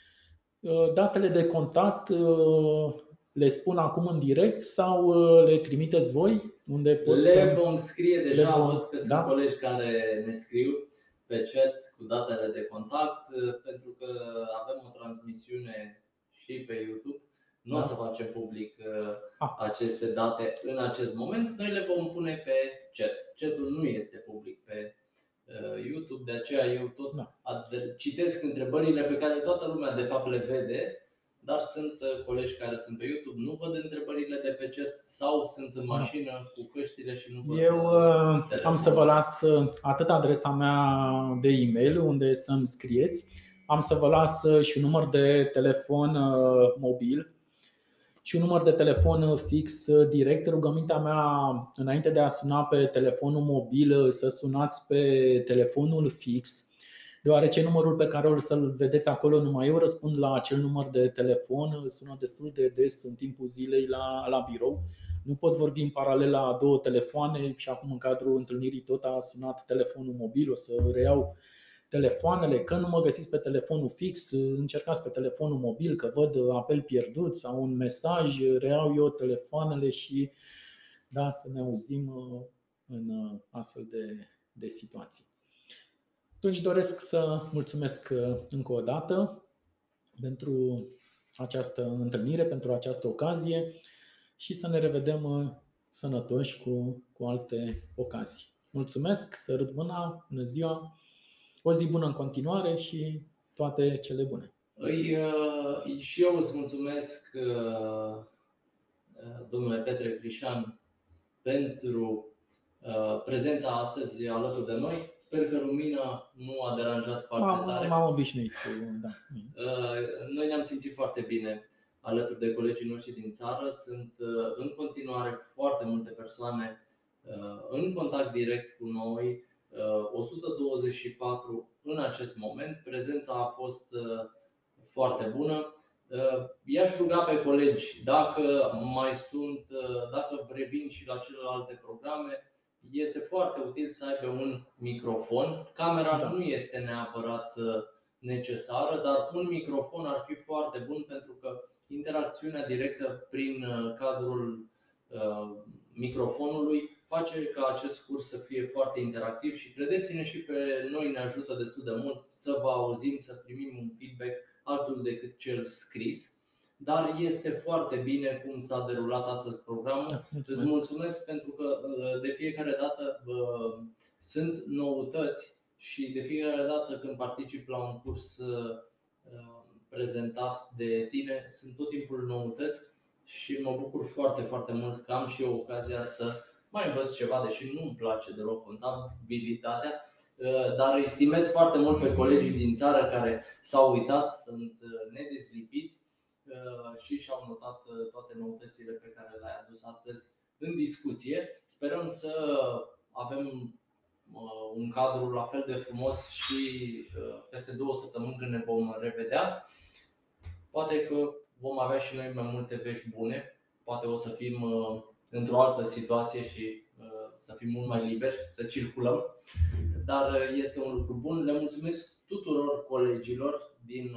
Datele de contact le spun acum în direct sau le trimiteți voi? Unde pot le să... vom scrie deja, vom... văd că sunt da? colegi care ne scriu pe chat cu datele de contact, pentru că avem o transmisiune și pe YouTube. Nu da. o să facem public ah. aceste date în acest moment. Noi le vom pune pe chat. Chatul nu este public pe YouTube, de aceea eu tot da. citesc întrebările pe care toată lumea de fapt le vede, dar sunt colegi care sunt pe YouTube, nu văd întrebările de pe chat sau sunt în mașină da. cu căștile și nu văd. Eu telefon. Am să vă las atât adresa mea de e-mail unde să-mi scrieți, am să vă las și un număr de telefon mobil și un număr de telefon fix direct. Rugămintea mea, înainte de a suna pe telefonul mobil, să sunați pe telefonul fix, deoarece numărul pe care o să-l vedeți acolo, numai eu răspund la acel număr de telefon. Sună destul de des în timpul zilei la, la birou. Nu pot vorbi în paralel la două telefoane și acum în cadrul întâlnirii tot a sunat telefonul mobil. O să reiau telefoanele, că nu mă găsiți pe telefonul fix, încercați pe telefonul mobil, că văd apel pierdut sau un mesaj, reiau eu telefoanele și da, să ne auzim în astfel de, de situații. Atunci doresc să mulțumesc încă o dată pentru această întâlnire, pentru această ocazie și să ne revedem sănătoși cu, cu alte ocazii. Mulțumesc, sărut mâna, bună ziua! O zi bună în continuare și toate cele bune. Îi, și eu îți mulțumesc domnule Petre Crișan, pentru prezența astăzi alături de noi. Sper că lumina nu a deranjat foarte tare. M-am obișnuit cu, da. Noi ne-am simțit foarte bine alături de colegii noștri din țară. Sunt în continuare foarte multe persoane în contact direct cu noi, o sută douăzeci și patru în acest moment. Prezența a fost foarte bună. I-aș ruga pe colegi, dacă mai sunt, dacă revin și la celelalte programe, este foarte util să aibă un microfon. Camera da. nu este neapărat necesară, dar un microfon ar fi foarte bun, pentru că interacțiunea directă prin cadrul microfonului face ca acest curs să fie foarte interactiv și credeți-ne, și pe noi ne ajută destul de mult să vă auzim, să primim un feedback altul decât cel scris. Dar este foarte bine cum s-a derulat astăzi programul. Da, mulțumesc. Îți mulțumesc pentru că de fiecare dată sunt noutăți și de fiecare dată când particip la un curs prezentat de tine sunt tot timpul noutăți și mă bucur foarte, foarte mult că am și eu ocazia să mai învăț ceva, deși nu îmi place deloc contabilitatea. Dar îi stimez foarte mult pe colegii din țară care s-au uitat, sunt nedezlipiți și și-au notat toate noutățile pe care le-ai adus astăzi în discuție. Sperăm să avem un cadru la fel de frumos și peste două săptămâni când ne vom revedea. Poate că vom avea și noi mai multe vești bune. Poate o să fim într-o altă situație și să fim mult mai liberi, să circulăm. Dar este un lucru bun. Le mulțumesc tuturor colegilor din,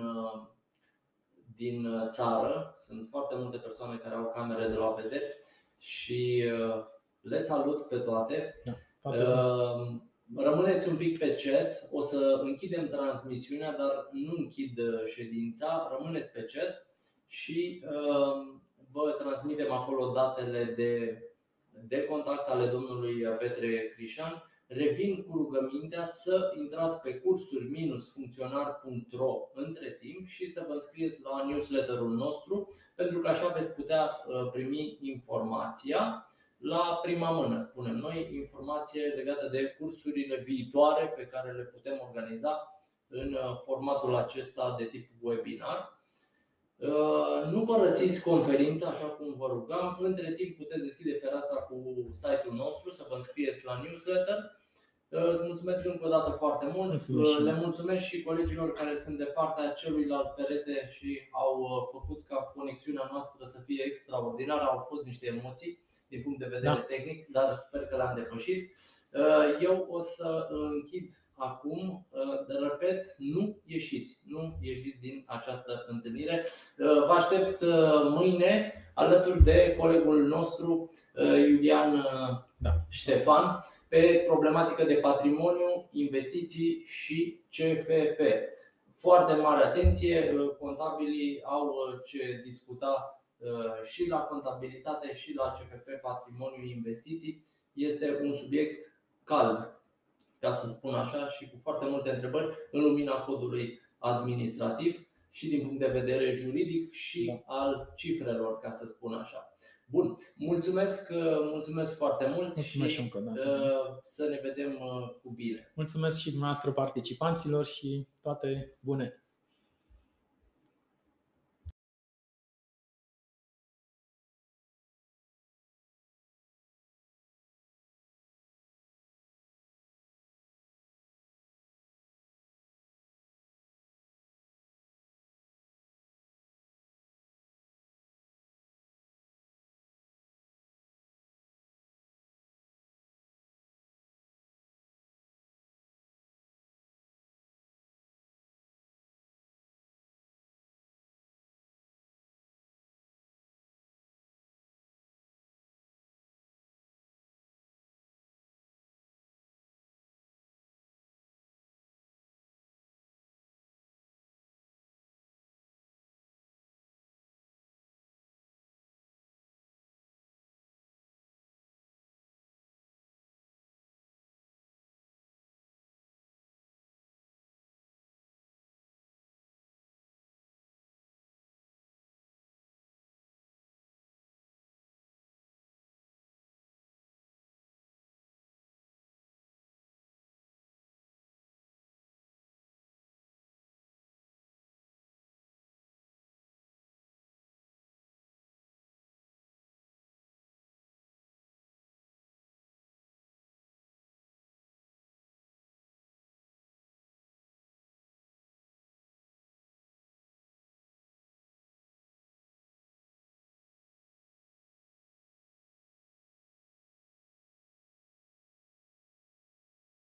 din țară. Sunt foarte multe persoane care au camere de la vedere și le salut pe toate. Da, rămâneți un pic pe chat. O să închidem transmisiunea, dar nu închid ședința. Rămâneți pe chat și vă transmitem acolo datele de, de contact ale domnului Petre Crișan. Revin cu rugămintea să intrați pe cursuri funcționar punct ro între timp și să vă înscrieți la newsletterul nostru, pentru că așa veți putea primi informația la prima mână, spunem noi, informație legată de cursurile viitoare pe care le putem organiza în formatul acesta de tip webinar. Nu părăsiți conferința așa cum vă rugam. Între timp puteți deschide fereastra cu site-ul nostru să vă înscrieți la newsletter. Îți mulțumesc încă o dată foarte mult. Mulțumesc. Le mulțumesc și colegilor care sunt de partea celuilalt perete și au făcut ca conexiunea noastră să fie extraordinară. Au fost niște emoții din punct de vedere da. tehnic, dar sper că le-am depășit. Eu o să închid acum, repet, nu ieșiți, nu ieșiți din această întâlnire. Vă aștept mâine alături de colegul nostru Iulian da. Ștefan pe problematică de patrimoniu, investiții și C F P. Foarte mare atenție, contabilii au ce discuta și la contabilitate și la C F P, patrimoniu, investiții. Este un subiect cald, ca să spun așa, și cu foarte multe întrebări în lumina codului administrativ și din punct de vedere juridic și al cifrelor, ca să spun așa. Bun, mulțumesc, mulțumesc foarte mult. Mulțumesc și încă, da. Să ne vedem cu bine. Mulțumesc și dumneavoastră participanților și toate bune.